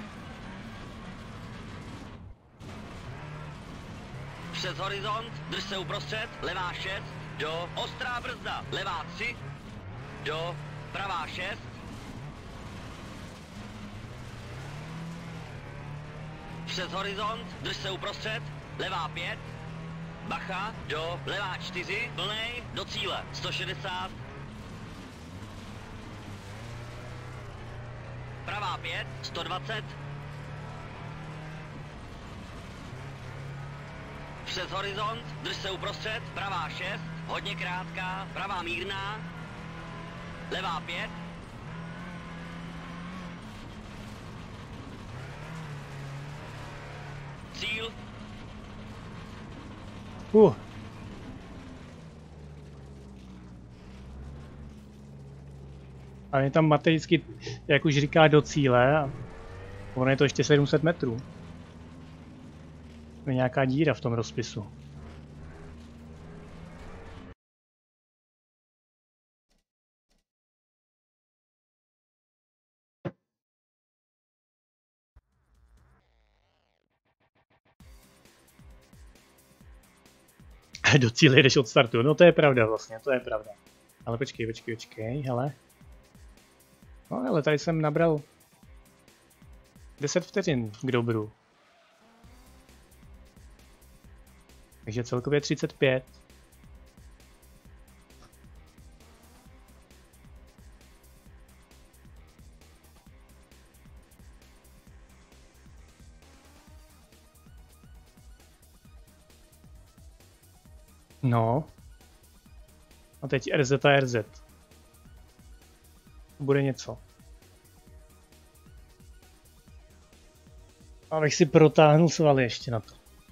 Přes horizont, drž se uprostřed, levá šest, do, ostrá brzda, levá tři, do, pravá šest. Přes horizont, drž se uprostřed, levá pět, bacha, do, levá čtyři, plnej, do cíle, sto šedesát. Pravá pět, sto dvacet. Přes horizont, drž se uprostřed, pravá šest, hodně krátká, pravá mírná. Levá pět. Cíl. Uh. A je tam matematicky, jak už říká, do cíle a ono je to ještě sedm set metrů. Je nějaká díra v tom rozpisu. Do cíle jdeš od startu, no to je pravda vlastně, to je pravda. Ale počkej, počkej, počkej, hele. No ale tady jsem nabral deset vteřin k dobru. Takže celkově třicet pět. No. A teď R Z a R Z. Bude něco. Abych si protáhnul svaly ještě na to.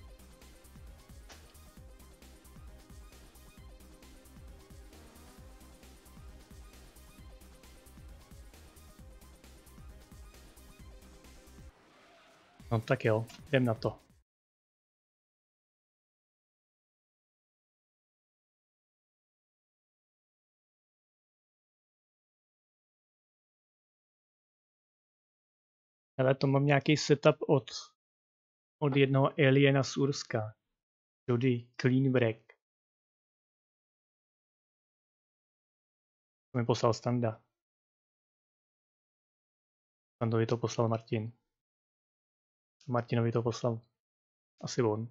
No tak jo, jdem na to. Ale to mám nějaký setup od, od jednoho aliena z Urska. Jody Cleanbreak. To mi poslal Standa. Standovi to poslal Martin. Martinovi to poslal asi on.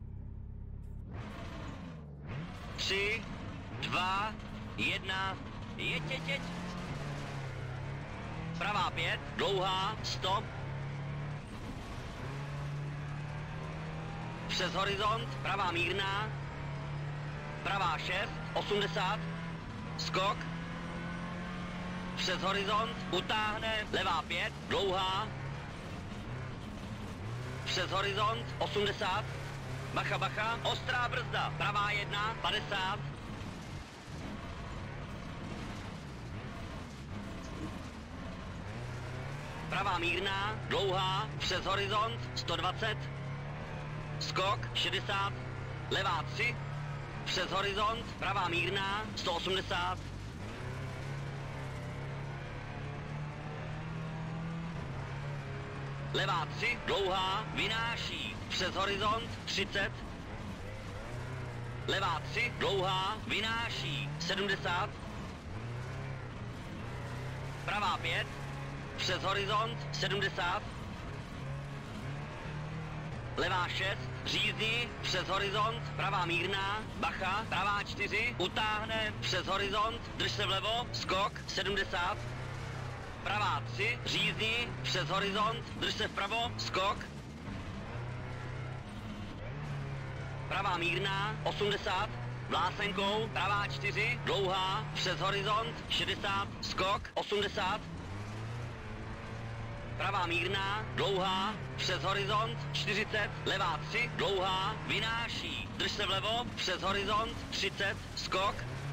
Tři, dva, jedna, jeď, jeď, jeď. Pravá pět, dlouhá, stop. Přes horizont, pravá mírná. Pravá šest, osmdesát. Skok. Přes horizont, utáhne, levá pět, dlouhá. Přes horizont, osmdesát. Bacha, bacha, ostrá brzda, pravá jedna, padesát. Pravá mírná, dlouhá, přes horizont, sto dvacet. Skok, šedesát. Levá tři. Přes horizont, pravá mírná, sto osmdesát. Levá tři, dlouhá, vynáší, přes horizont, třicet. Levá tři, dlouhá, vynáší, sedmdesát. Pravá pět, přes horizont, sedmdesát. Levá šest, řízdí, přes horizont, pravá mírná, bacha, pravá čtyři, utáhne, přes horizont, drž se vlevo, skok, sedmdesát. Pravá tři, řízdí, přes horizont, drž se vpravo, skok. Pravá mírná, osmdesát, vlásenkou, pravá čtyři, dlouhá, přes horizont, šedesát, skok, osmdesát. Pravá mírná, dlouhá, přes horizont, čtyřicet, levá tři, dlouhá, vynáší, drž se vlevo, přes horizont, třicet, skok.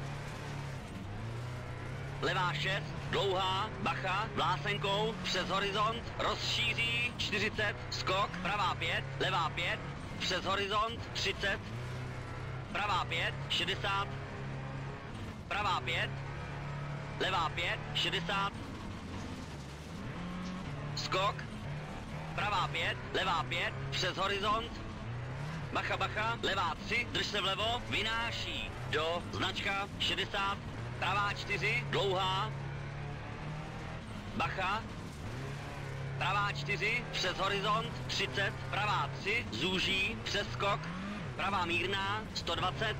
Levá šest, dlouhá, bacha, vlásenkou, přes horizont, rozšíří, čtyřicet, skok, pravá pět, levá pět, přes horizont, třicet, pravá pět, šedesát, pravá pět, levá pět, šedesát, skok, pravá pět, levá pět, přes horizont, bacha, bacha, levá tři, drž se vlevo, vynáší, do, značka, šedesát, pravá čtyři, dlouhá, bacha, pravá čtyři, přes horizont, třicet, pravá tři, zúží, přes skok, pravá mírná, sto dvacet,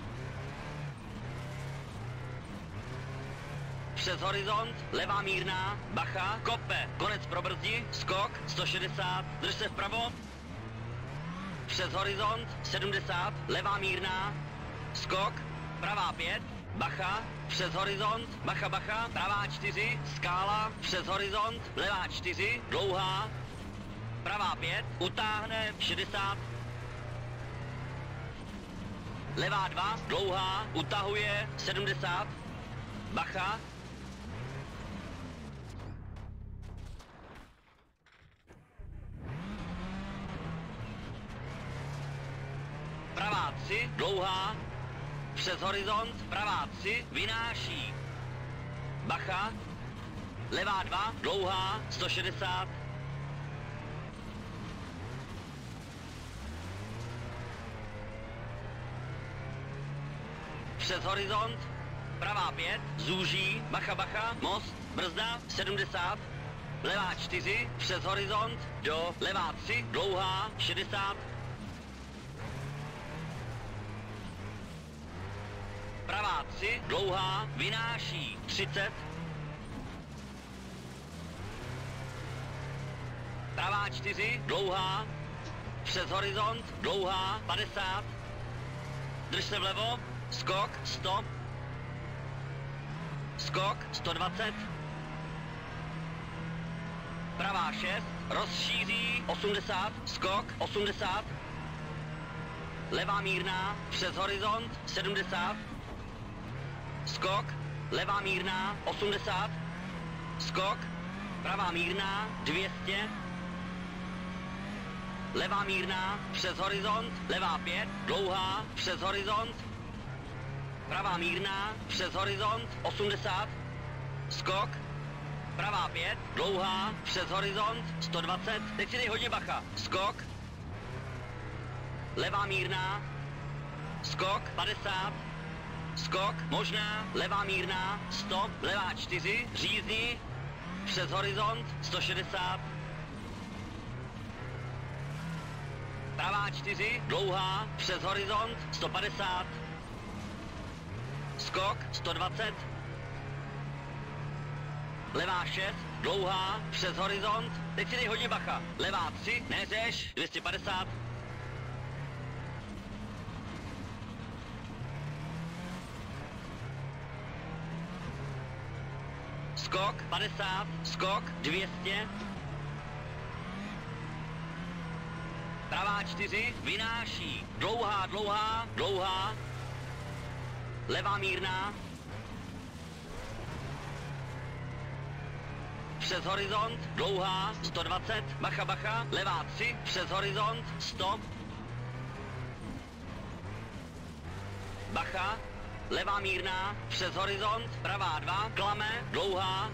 přes horizont, levá mírná, bacha, kope, konec pro brzdi, skok, sto šedesát, drž se vpravo, přes horizont, sedmdesát, levá mírná, skok, pravá pět, bacha, přes horizont, bacha, bacha, pravá čtyři, skála, přes horizont, levá čtyři, dlouhá, pravá pět, utáhne, šedesát, levá dva, dlouhá, utahuje, sedmdesát, bacha, pravá tři, dlouhá, přes horizont, pravá tři, vynáší, bacha, levá dva, dlouhá, sto šedesát, přes horizont, pravá pět, zúží, bacha, bacha, most, brzda, sedmdesát, levá čtyři, přes horizont, do, levá tři, dlouhá, šedesát, pravá tři, dlouhá, vynáší, třicet, pravá čtyři, dlouhá, přes horizont, dlouhá, padesát, drž se vlevo, skok, stop, skok, sto dvacet, pravá šest, rozšíří, osmdesát, skok, osmdesát, levá mírná, přes horizont, sedmdesát, skok, levá mírná, osmdesát, skok, pravá mírná, dvě stě, levá mírná, přes horizont, levá pět, dlouhá, přes horizont, pravá mírná, přes horizont, osmdesát, skok, pravá pět, dlouhá, přes horizont, sto dvacet, teď si dej hodně bacha, skok, levá mírná, skok, padesát, skok, možná, levá mírná, stop, levá čtyři, řízdí, přes horizont, sto šedesát, pravá čtyři, dlouhá, přes horizont, sto padesát, skok, sto dvacet, levá šest, dlouhá, přes horizont, teď si dej hodně bacha, levá tři, neřeš, dvě stě padesát. Skok, padesát, skok, dvě stě. Pravá čtyři, vynáší, dlouhá, dlouhá, dlouhá. Levá mírná. Přes horizont, dlouhá, sto dvacet, bacha, bacha, levá tři, přes horizont, sto. Bacha, levá mírná, přes horizont, pravá dva, klame, dlouhá.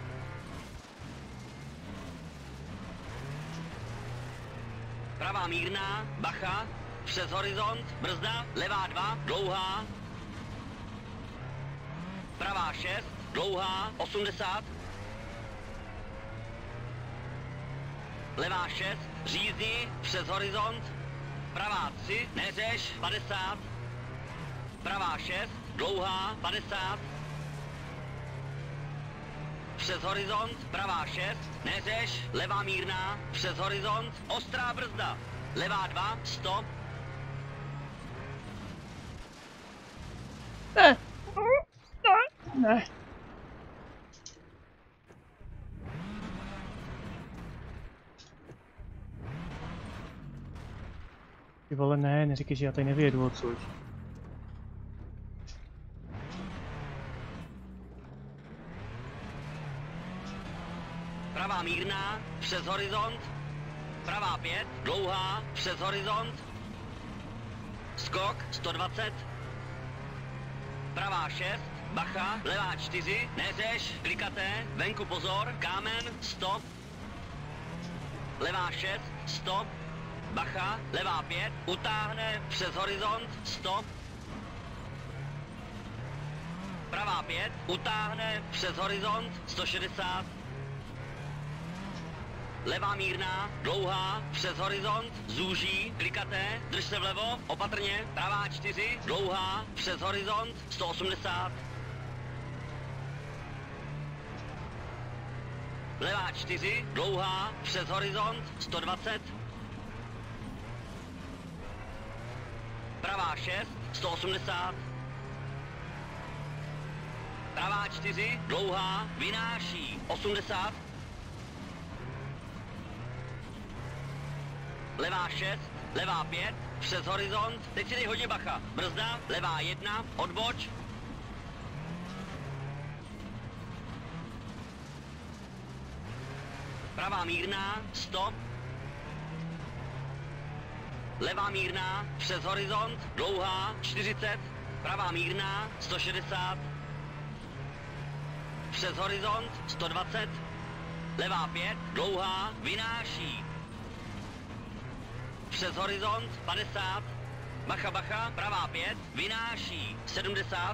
Pravá mírná, bacha, přes horizont, brzda, levá dva, dlouhá. Pravá šest, dlouhá, osmdesát. Levá šest, řízdí, přes horizont. Pravá tři, neřeš, padesát. Pravá šest, dlouhá, padesát. Přes horizont, pravá šest, neřeš, levá mírná, přes horizont, ostrá brzda. Levá dva, sto. Ne. Ne. Ne. Ty vole, ne, neříkej, že já tady nevyjedu odsud. Pravá mírná, přes horizont. Pravá pět, dlouhá, přes horizont. Skok, sto dvacet. Pravá šest, bacha, levá čtyři, neřeš, klikaté, venku pozor, kámen, sto. Levá šest, sto. Bacha, levá pět, utáhne, přes horizont, sto. Pravá pět, utáhne, přes horizont, sto šedesát. Levá mírná, dlouhá, přes horizont, zúží, klikaté, drž se vlevo, opatrně, pravá čtyři, dlouhá, přes horizont, sto osmdesát. Levá čtyři, dlouhá, přes horizont, sto dvacet. Pravá šest, sto osmdesát. Pravá čtyři, dlouhá, vynáší, osmdesát. Levá šest, levá pět, přes horizont, teď si dej hodně bacha, brzda, levá jedna, odboč. Pravá mírná, sto. Levá mírná, přes horizont, dlouhá, čtyřicet. Pravá mírná, sto šedesát. Přes horizont, sto dvacet. Levá pět, dlouhá, vynáší. Přes horizont, padesát. Bacha, bacha, pravá pět, vynáší, sedmdesát.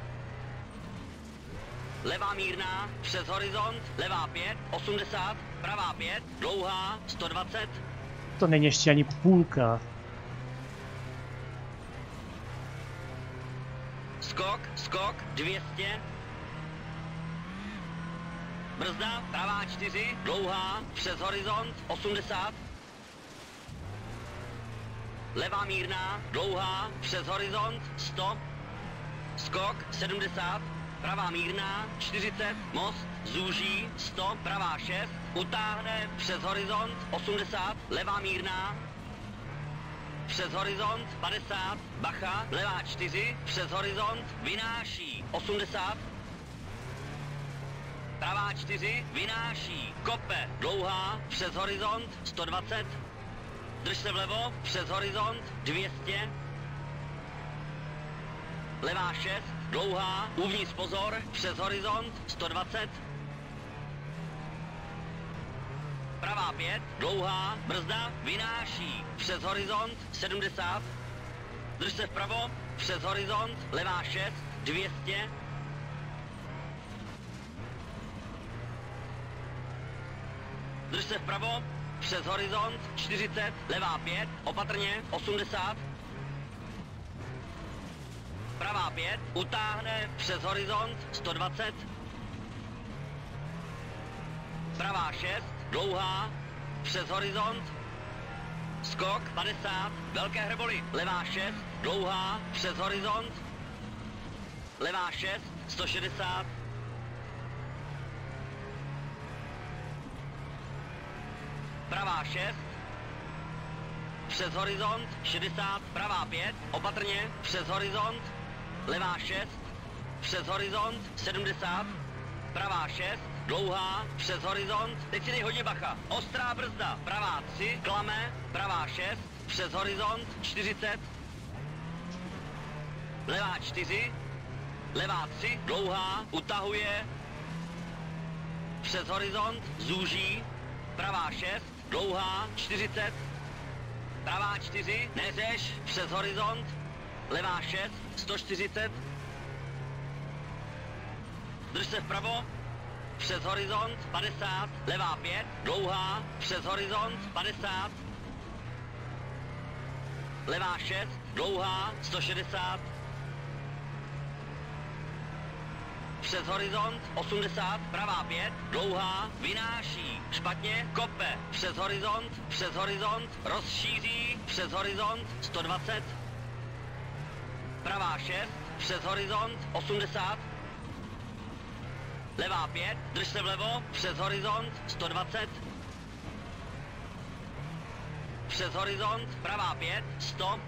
Levá mírná, přes horizont, levá pět, osmdesát. Pravá pět, dlouhá, sto dvacet. To není ještě ani půlka. Skok, skok, dvě stě. Brzda, pravá čtyři, dlouhá, přes horizont, osmdesát. Levá mírná, dlouhá, přes horizont, sto. Skok, sedmdesát. Pravá mírná, čtyřicet. Most, zúží, sto. Pravá šest, utáhne, přes horizont, osmdesát. Levá mírná, přes horizont, padesát. Bacha, levá čtyři, přes horizont, vynáší, osmdesát. Pravá čtyři, vynáší, kope, dlouhá, přes horizont, sto dvacet. Drž se vlevo, přes horizont, dvě stě. Levá šest, dlouhá, uvnitř pozor, přes horizont, sto dvacet. Pravá pět, dlouhá, brzda, vynáší, přes horizont, sedmdesát. Drž se vpravo, přes horizont, levá šest, dvě stě. Drž se vpravo, přes horizont, čtyřicet, levá pět, opatrně, osmdesát. Pravá pět, utáhne, přes horizont, sto dvacet. pravá šest, dlouhá, přes horizont, skok padesát, velké hrboly, levá šest, dlouhá, přes horizont, levá šest, sto šedesát, pravá šest, přes horizont, šedesát, pravá pět, opatrně, přes horizont, levá šest, přes horizont, sedmdesát, pravá šest, dlouhá, přes horizont, teď si dej hodně bacha, ostrá brzda, pravá tři, klame, pravá šest, přes horizont, čtyřicet, levá čtyři, levá tři, dlouhá, utahuje, přes horizont, zúží, pravá šest, dlouhá, čtyřicet, pravá čtyři, neřeš, přes horizont, levá šest, sto čtyřicet, drž se vpravo, přes horizont, padesát, levá pět, dlouhá, přes horizont, padesát, levá šest, dlouhá, sto šedesát, přes horizont, osmdesát, pravá pět, dlouhá, vynáší, špatně, kope, přes horizont, přes horizont, rozšíří, přes horizont, sto dvacet, pravá šest, přes horizont, osmdesát, levá pět, drž se vlevo, přes horizont, sto dvacet, přes horizont, pravá pět, sto,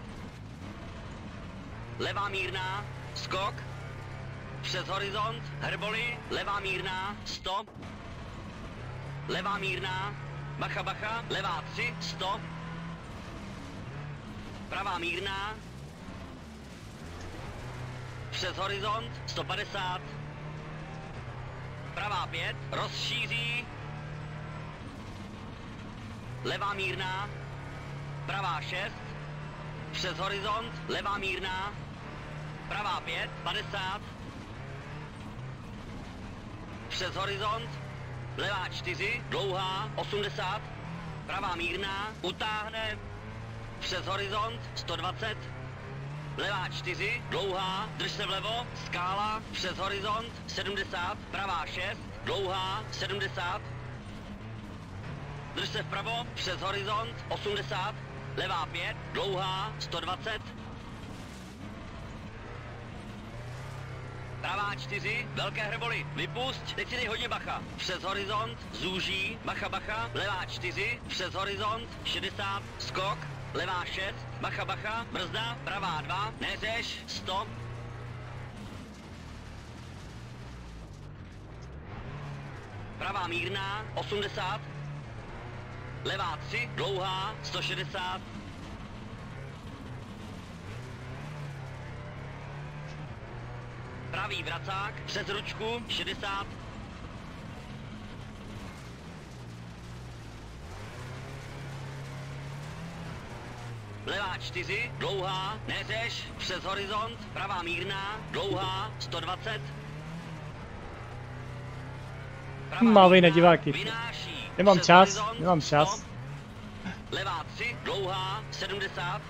levá mírná, skok, přes horizont, hrboly, levá mírná, sto, levá mírná, bacha bacha, levá tři, sto, pravá mírná, přes horizont, sto padesát, pravá pět, rozšíří, levá mírná, pravá šest, přes horizont, levá mírná, pravá pět, padesát, přes horizont, levá čtyři, dlouhá, osmdesát, pravá mírná, utáhne, přes horizont, sto dvacet, levá čtyři, dlouhá, drž se vlevo, skála, přes horizont, sedmdesát, pravá šest, dlouhá, sedmdesát, drž se vpravo, přes horizont, osmdesát, levá pět, dlouhá, sto dvacet, pravá čtyři, velké hrboly, vypust, teď si dej hodně bacha, přes horizont, zúží, bacha bacha, levá čtyři, přes horizont, šedesát, skok, levá šest, bacha bacha, brzda, pravá dva, neřeš, sto, pravá mírná, osmdesát, levá tři, dlouhá, sto šedesát, pravý vracák, přes ručku, šedesát, levá čtyři, dlouhá, neřeš, přes horizont, pravá mírná, dlouhá, sto dvacet, pravá Mávej na mírná, diváky. vynáší, Nemám přes čas, horizont, nemám čas. sto, levá tři, dlouhá, sedmdesát,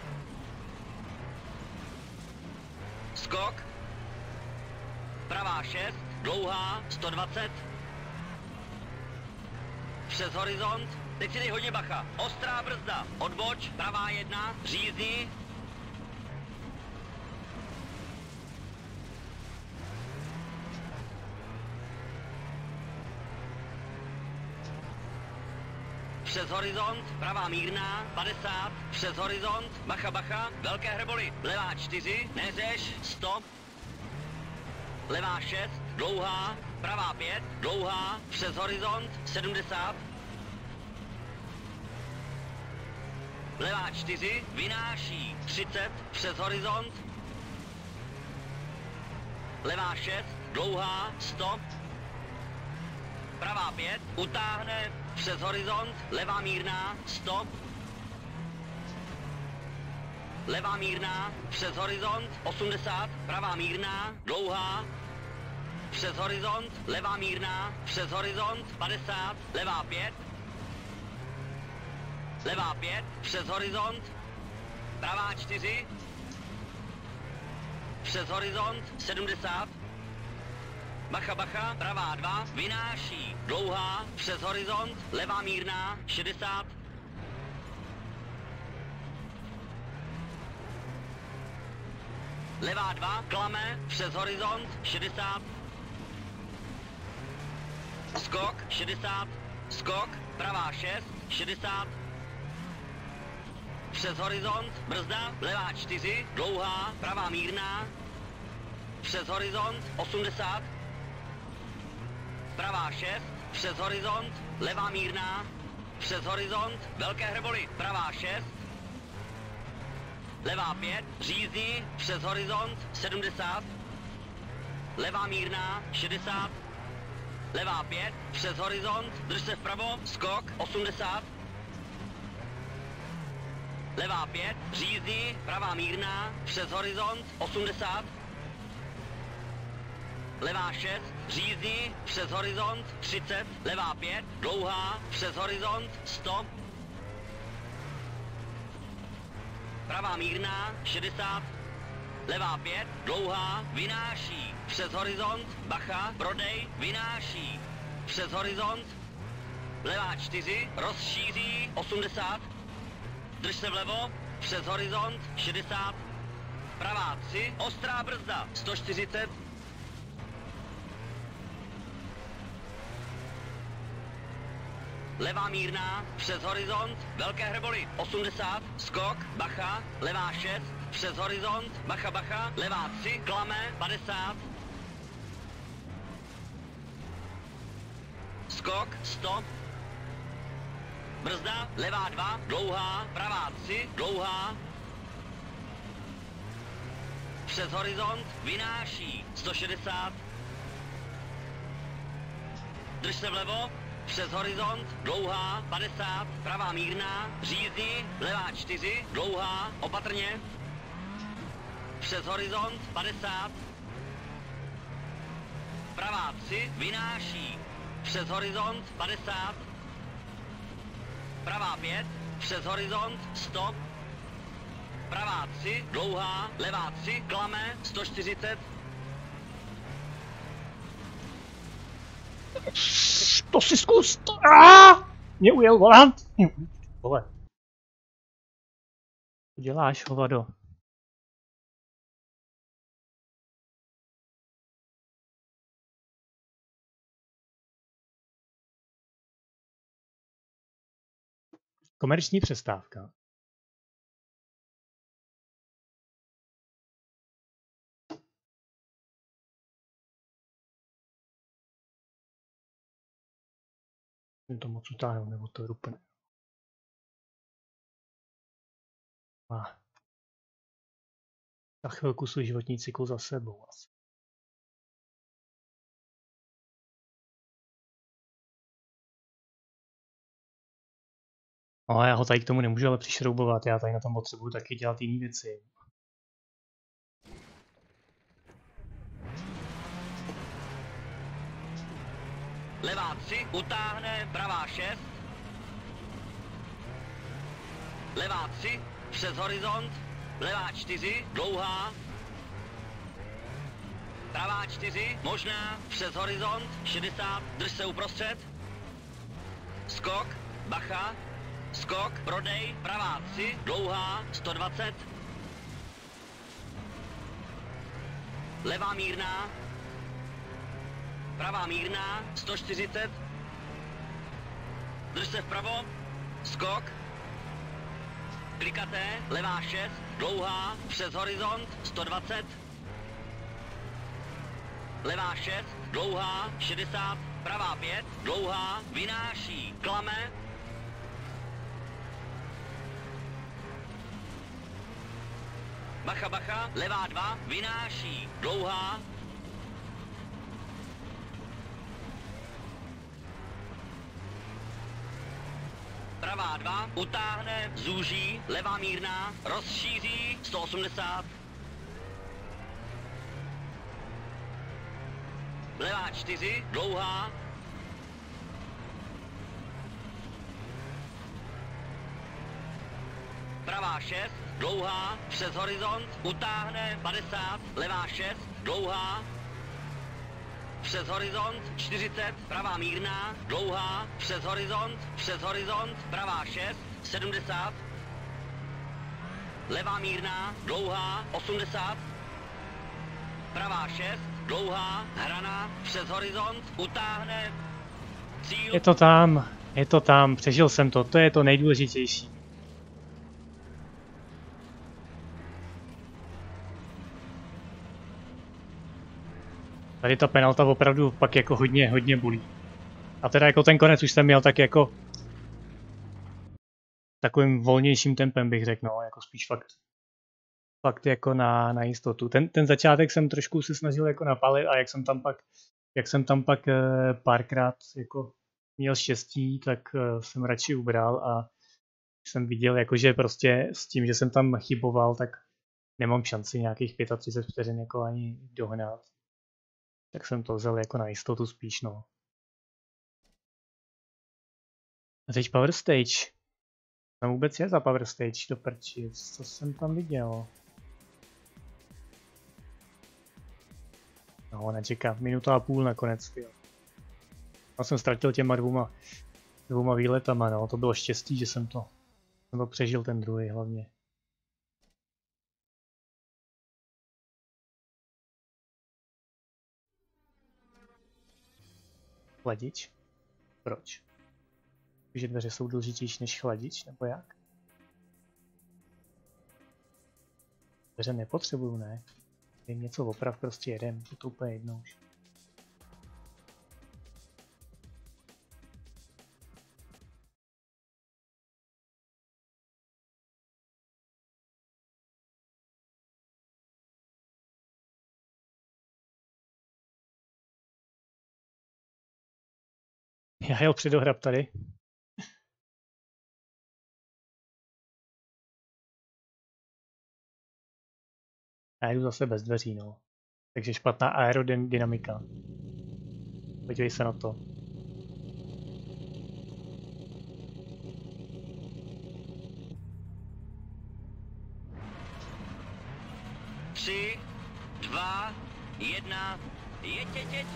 skok, pravá šest, dlouhá, sto dvacet, přes horizont, teď si dej hodně bacha, ostrá brzda, odboč, pravá jedna, řízni, přes horizont, pravá mírná, padesát, přes horizont, bacha bacha, velké hrboly, levá čtyři, neřeš, sto, levá šest, dlouhá, pravá pět, dlouhá, přes horizont, sedmdesát, levá čtyři, vynáší, třicet, přes horizont, levá šest, dlouhá, sto, pravá pět, utáhne, přes horizont, levá mírná, sto, levá mírná, přes horizont, osmdesát, pravá mírná, dlouhá, přes horizont, levá mírná, přes horizont, padesát, levá pět, levá pět, přes horizont, pravá čtyři, přes horizont, sedmdesát, bacha, bacha, pravá dva, vynáší, dlouhá, přes horizont, levá mírná, šedesát. Levá dva, klame, přes horizont, šedesát. Skok, šedesát. Skok, pravá šest, šedesát. Přes horizont, brzda, levá čtyři, dlouhá, pravá mírná. Přes horizont, osmdesát. Pravá šest, přes horizont, levá mírná. Přes horizont, velké hrboly, pravá šest. Levá pět, řízdí, přes horizont, sedmdesát. Levá mírná, šedesát. Levá pět, přes horizont, drž se vpravo, skok, osmdesát. Levá pět, řízdí, pravá mírná, přes horizont, osmdesát. Levá šest, řízdí, přes horizont, třicet. Levá pět, dlouhá, přes horizont, sto. Pravá mírná, šedesát. Levá pět, dlouhá, vynáší, přes horizont, bacha, prodej, vynáší, přes horizont. Levá čtyři, rozšíří, osmdesát. Drž se vlevo, přes horizont, šedesát. Pravá tři, ostrá brzda, sto čtyřicet. Levá mírná, přes horizont, velké hrboly, osmdesát, skok, bacha, levá šest, přes horizont, bacha, bacha, levá tři, klame, padesát. Skok, sto. Brzda, levá dva, dlouhá, pravá tři, dlouhá. Přes horizont, vynáší, sto šedesát. Drž se vlevo, přes horizont, dlouhá, padesát, pravá mírná, řízdí, levá čtyři, dlouhá, opatrně. Přes horizont, padesát. Pravá tři, vynáší, přes horizont, padesát. Pravá pět, přes horizont, sto. Pravá tři, dlouhá, levá tři, klame, sto čtyřicet. To si zkus! To... Aaaa! Mě ujel volant! Vole. Co děláš, hovado? Komerční přestávka. To moc utáhnu, nebo to rupne. Má. Za chvilku svůj životní cyklus za sebou asi. No, já ho tady k tomu nemůžu ale přišroubovat, já tady na tom potřebuju taky dělat jiné věci. Levá tři, utáhne, pravá šest. Levá tři, přes horizont, levá čtyři, dlouhá. Pravá čtyři, možná, přes horizont, šedesát, drž se uprostřed. Skok, bacha, skok, prodej, pravá tři, dlouhá, sto dvacet. Levá mírná, pravá mírná, sto čtyřicet. Drž se vpravo, skok. Klikaté, levá šest, dlouhá, přes horizont, sto dvacet. Levá šest, dlouhá, šedesát. Pravá pět, dlouhá, vynáší, klame. Bacha, bacha, levá dva, vynáší, dlouhá. Pravá dva, utáhne, zúží, levá mírná, rozšíří, sto osmdesát. Levá čtyři, dlouhá. Pravá šest, dlouhá, přes horizont, utáhne, padesát. Levá šest, dlouhá. přes horizont, čtyřicet, pravá mírná, dlouhá, přes horizont, přes horizont, pravá šest, sedmdesát, levá mírná, dlouhá, osmdesát, pravá šest, dlouhá, hrana, přes horizont, utáhne, cíl. Je to tam, je to tam, přežil jsem to, to je to nejdůležitější. Tady ta penalta opravdu pak jako hodně, hodně bolí. A teda jako ten konec už jsem měl tak jako takovým volnějším tempem bych řekl, no, jako spíš fakt, fakt jako na, na jistotu. Ten, ten začátek jsem trošku se snažil jako napalit a jak jsem tam pak, jak jsem tam pak párkrát jako měl štěstí, tak jsem radši ubral a jsem viděl jakože prostě s tím, že jsem tam chyboval, tak nemám šanci nějakých třicet pět vteřin jako ani dohnat. Tak jsem to vzal jako na jistotu spíš, no. A teď Power Stage. Tam vůbec je za Power Stage do prčic, co jsem tam viděl? No, nečeká, minuta a půl nakonec, jo. Já jsem ztratil těma dvouma, dvouma výletama, no, to bylo štěstí, že jsem to, jsem to přežil ten druhý hlavně. Chladič? Proč? Že dveře jsou důležitější než chladič, nebo jak? Dveře nepotřebuju, ne? Jím něco oprav, prostě jedem, je to úplně jedno už. Já jel předohrab tady. A jedu zase bez dveří, no. Takže špatná aerodynamika. Podívej se na to. Tři, dva, jedna, jeď, jeď, jeď.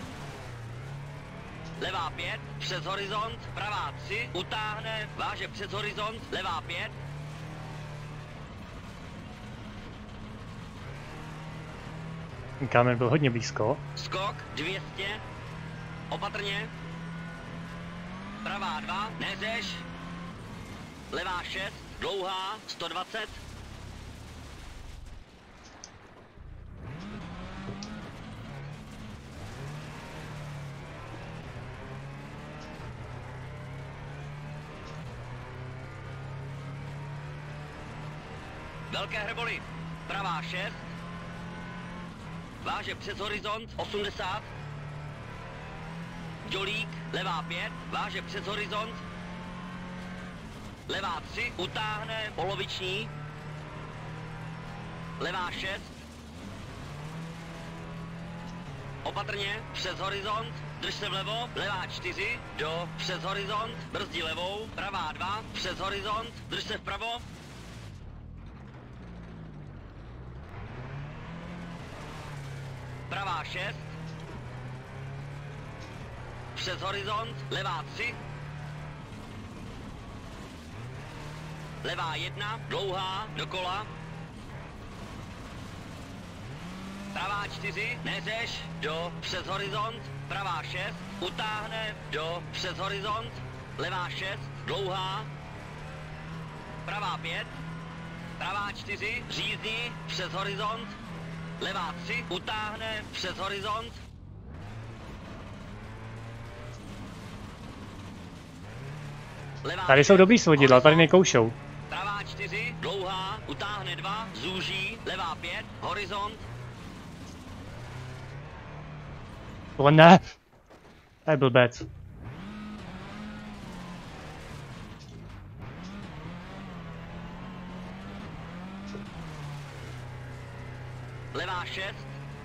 Levá pět, přes horizont, pravá tři, utáhne, váže přes horizont, levá pět. Ten kámen byl hodně blízko. Skok dvě stě, opatrně. Pravá dva, neřeš. Levá šest, dlouhá, sto dvacet. Velké hreboli, pravá šest, váže přes horizont, osmdesát, Dělík, levá pět, váže přes horizont, levá tři, utáhne, poloviční, levá šest, opatrně, přes horizont, drž se vlevo, levá čtyři, do, přes horizont, brzdí levou, pravá dva, přes horizont, drž se vpravo, pravá šest, přes horizont, levá tři, levá jedna, dlouhá, dokola, pravá čtyři, neřeš, do, přes horizont, pravá šest, utáhne, do, přes horizont, levá šest, dlouhá, pravá pět, pravá čtyři, řízdí, přes horizont, levá tři, utáhne, přes horizont. Levá Tady jsou dobrý svodidla, tady nekoušou. Pravá čtyři, dlouhá, utáhne dva, zúží, levá pět, horizont. Tohle ne! To je blbec. Levá šest,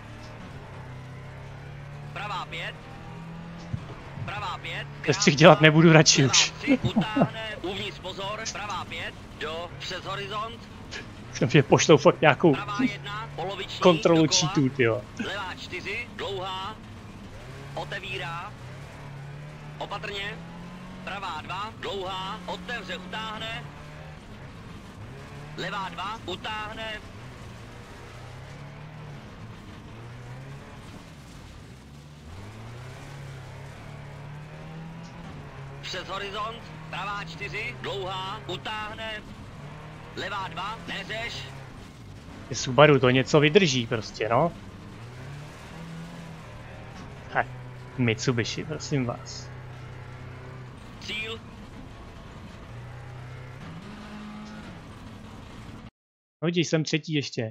pravá pět, pravá pět, Střih dělat nebudu radši levá už. tři, utáhne, uvnitř pozor, pravá pět, do, přes horizont, Jsem že pošlou fakt nějakou pravá jedna, poloviční, kontrolu dokola, cheatů, tyjo. levá čtyři, dlouhá, otevírá. Opatrně. Pravá dva, dlouhá, otevře, utáhne. Levá dva, utáhne. Přes horizont, pravá čtyři, dlouhá, utáhne. Levá dva, neřeš. Subaru to něco vydrží prostě, no. Ha, Mitsubishi, prosím vás. Cíl. No vidíš, jsem třetí ještě.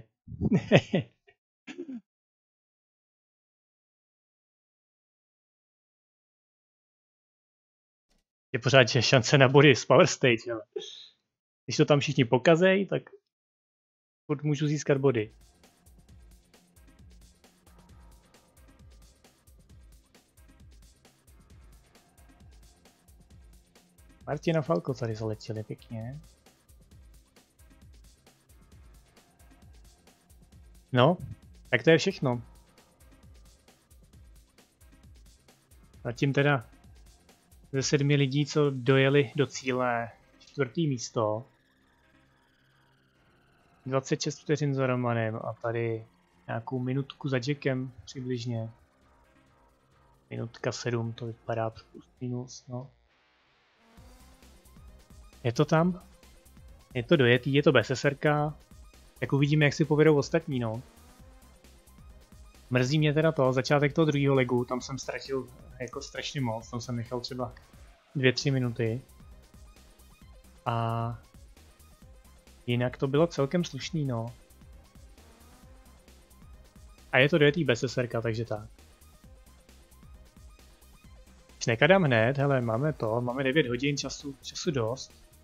Je pořád je šance na body z Power Stage, ale když to tam všichni pokazej, tak furt můžu získat body. Martina Falco tady zaletěli pěkně. No, tak to je všechno. Zatím teda ze sedmi lidí, co dojeli do cíle, čtvrtý místo. dvacet šest vteřin za Romanem a tady nějakou minutku za Jackem přibližně. Minutka sedm, to vypadá plus minus, no. Je to tam? Je to dojetý, je to BSSRka. Tak uvidíme, jak si povedou ostatní, no. Mrzí mě teda to, začátek toho druhého legu, tam jsem ztratil jako strašně moc, tam jsem nechal třeba dvě tři minuty. A jinak to bylo celkem slušný, no. A je to dojetý BSSRka, takže tak. Když nekadám hned, hele, máme to, máme devět hodin času, času dost.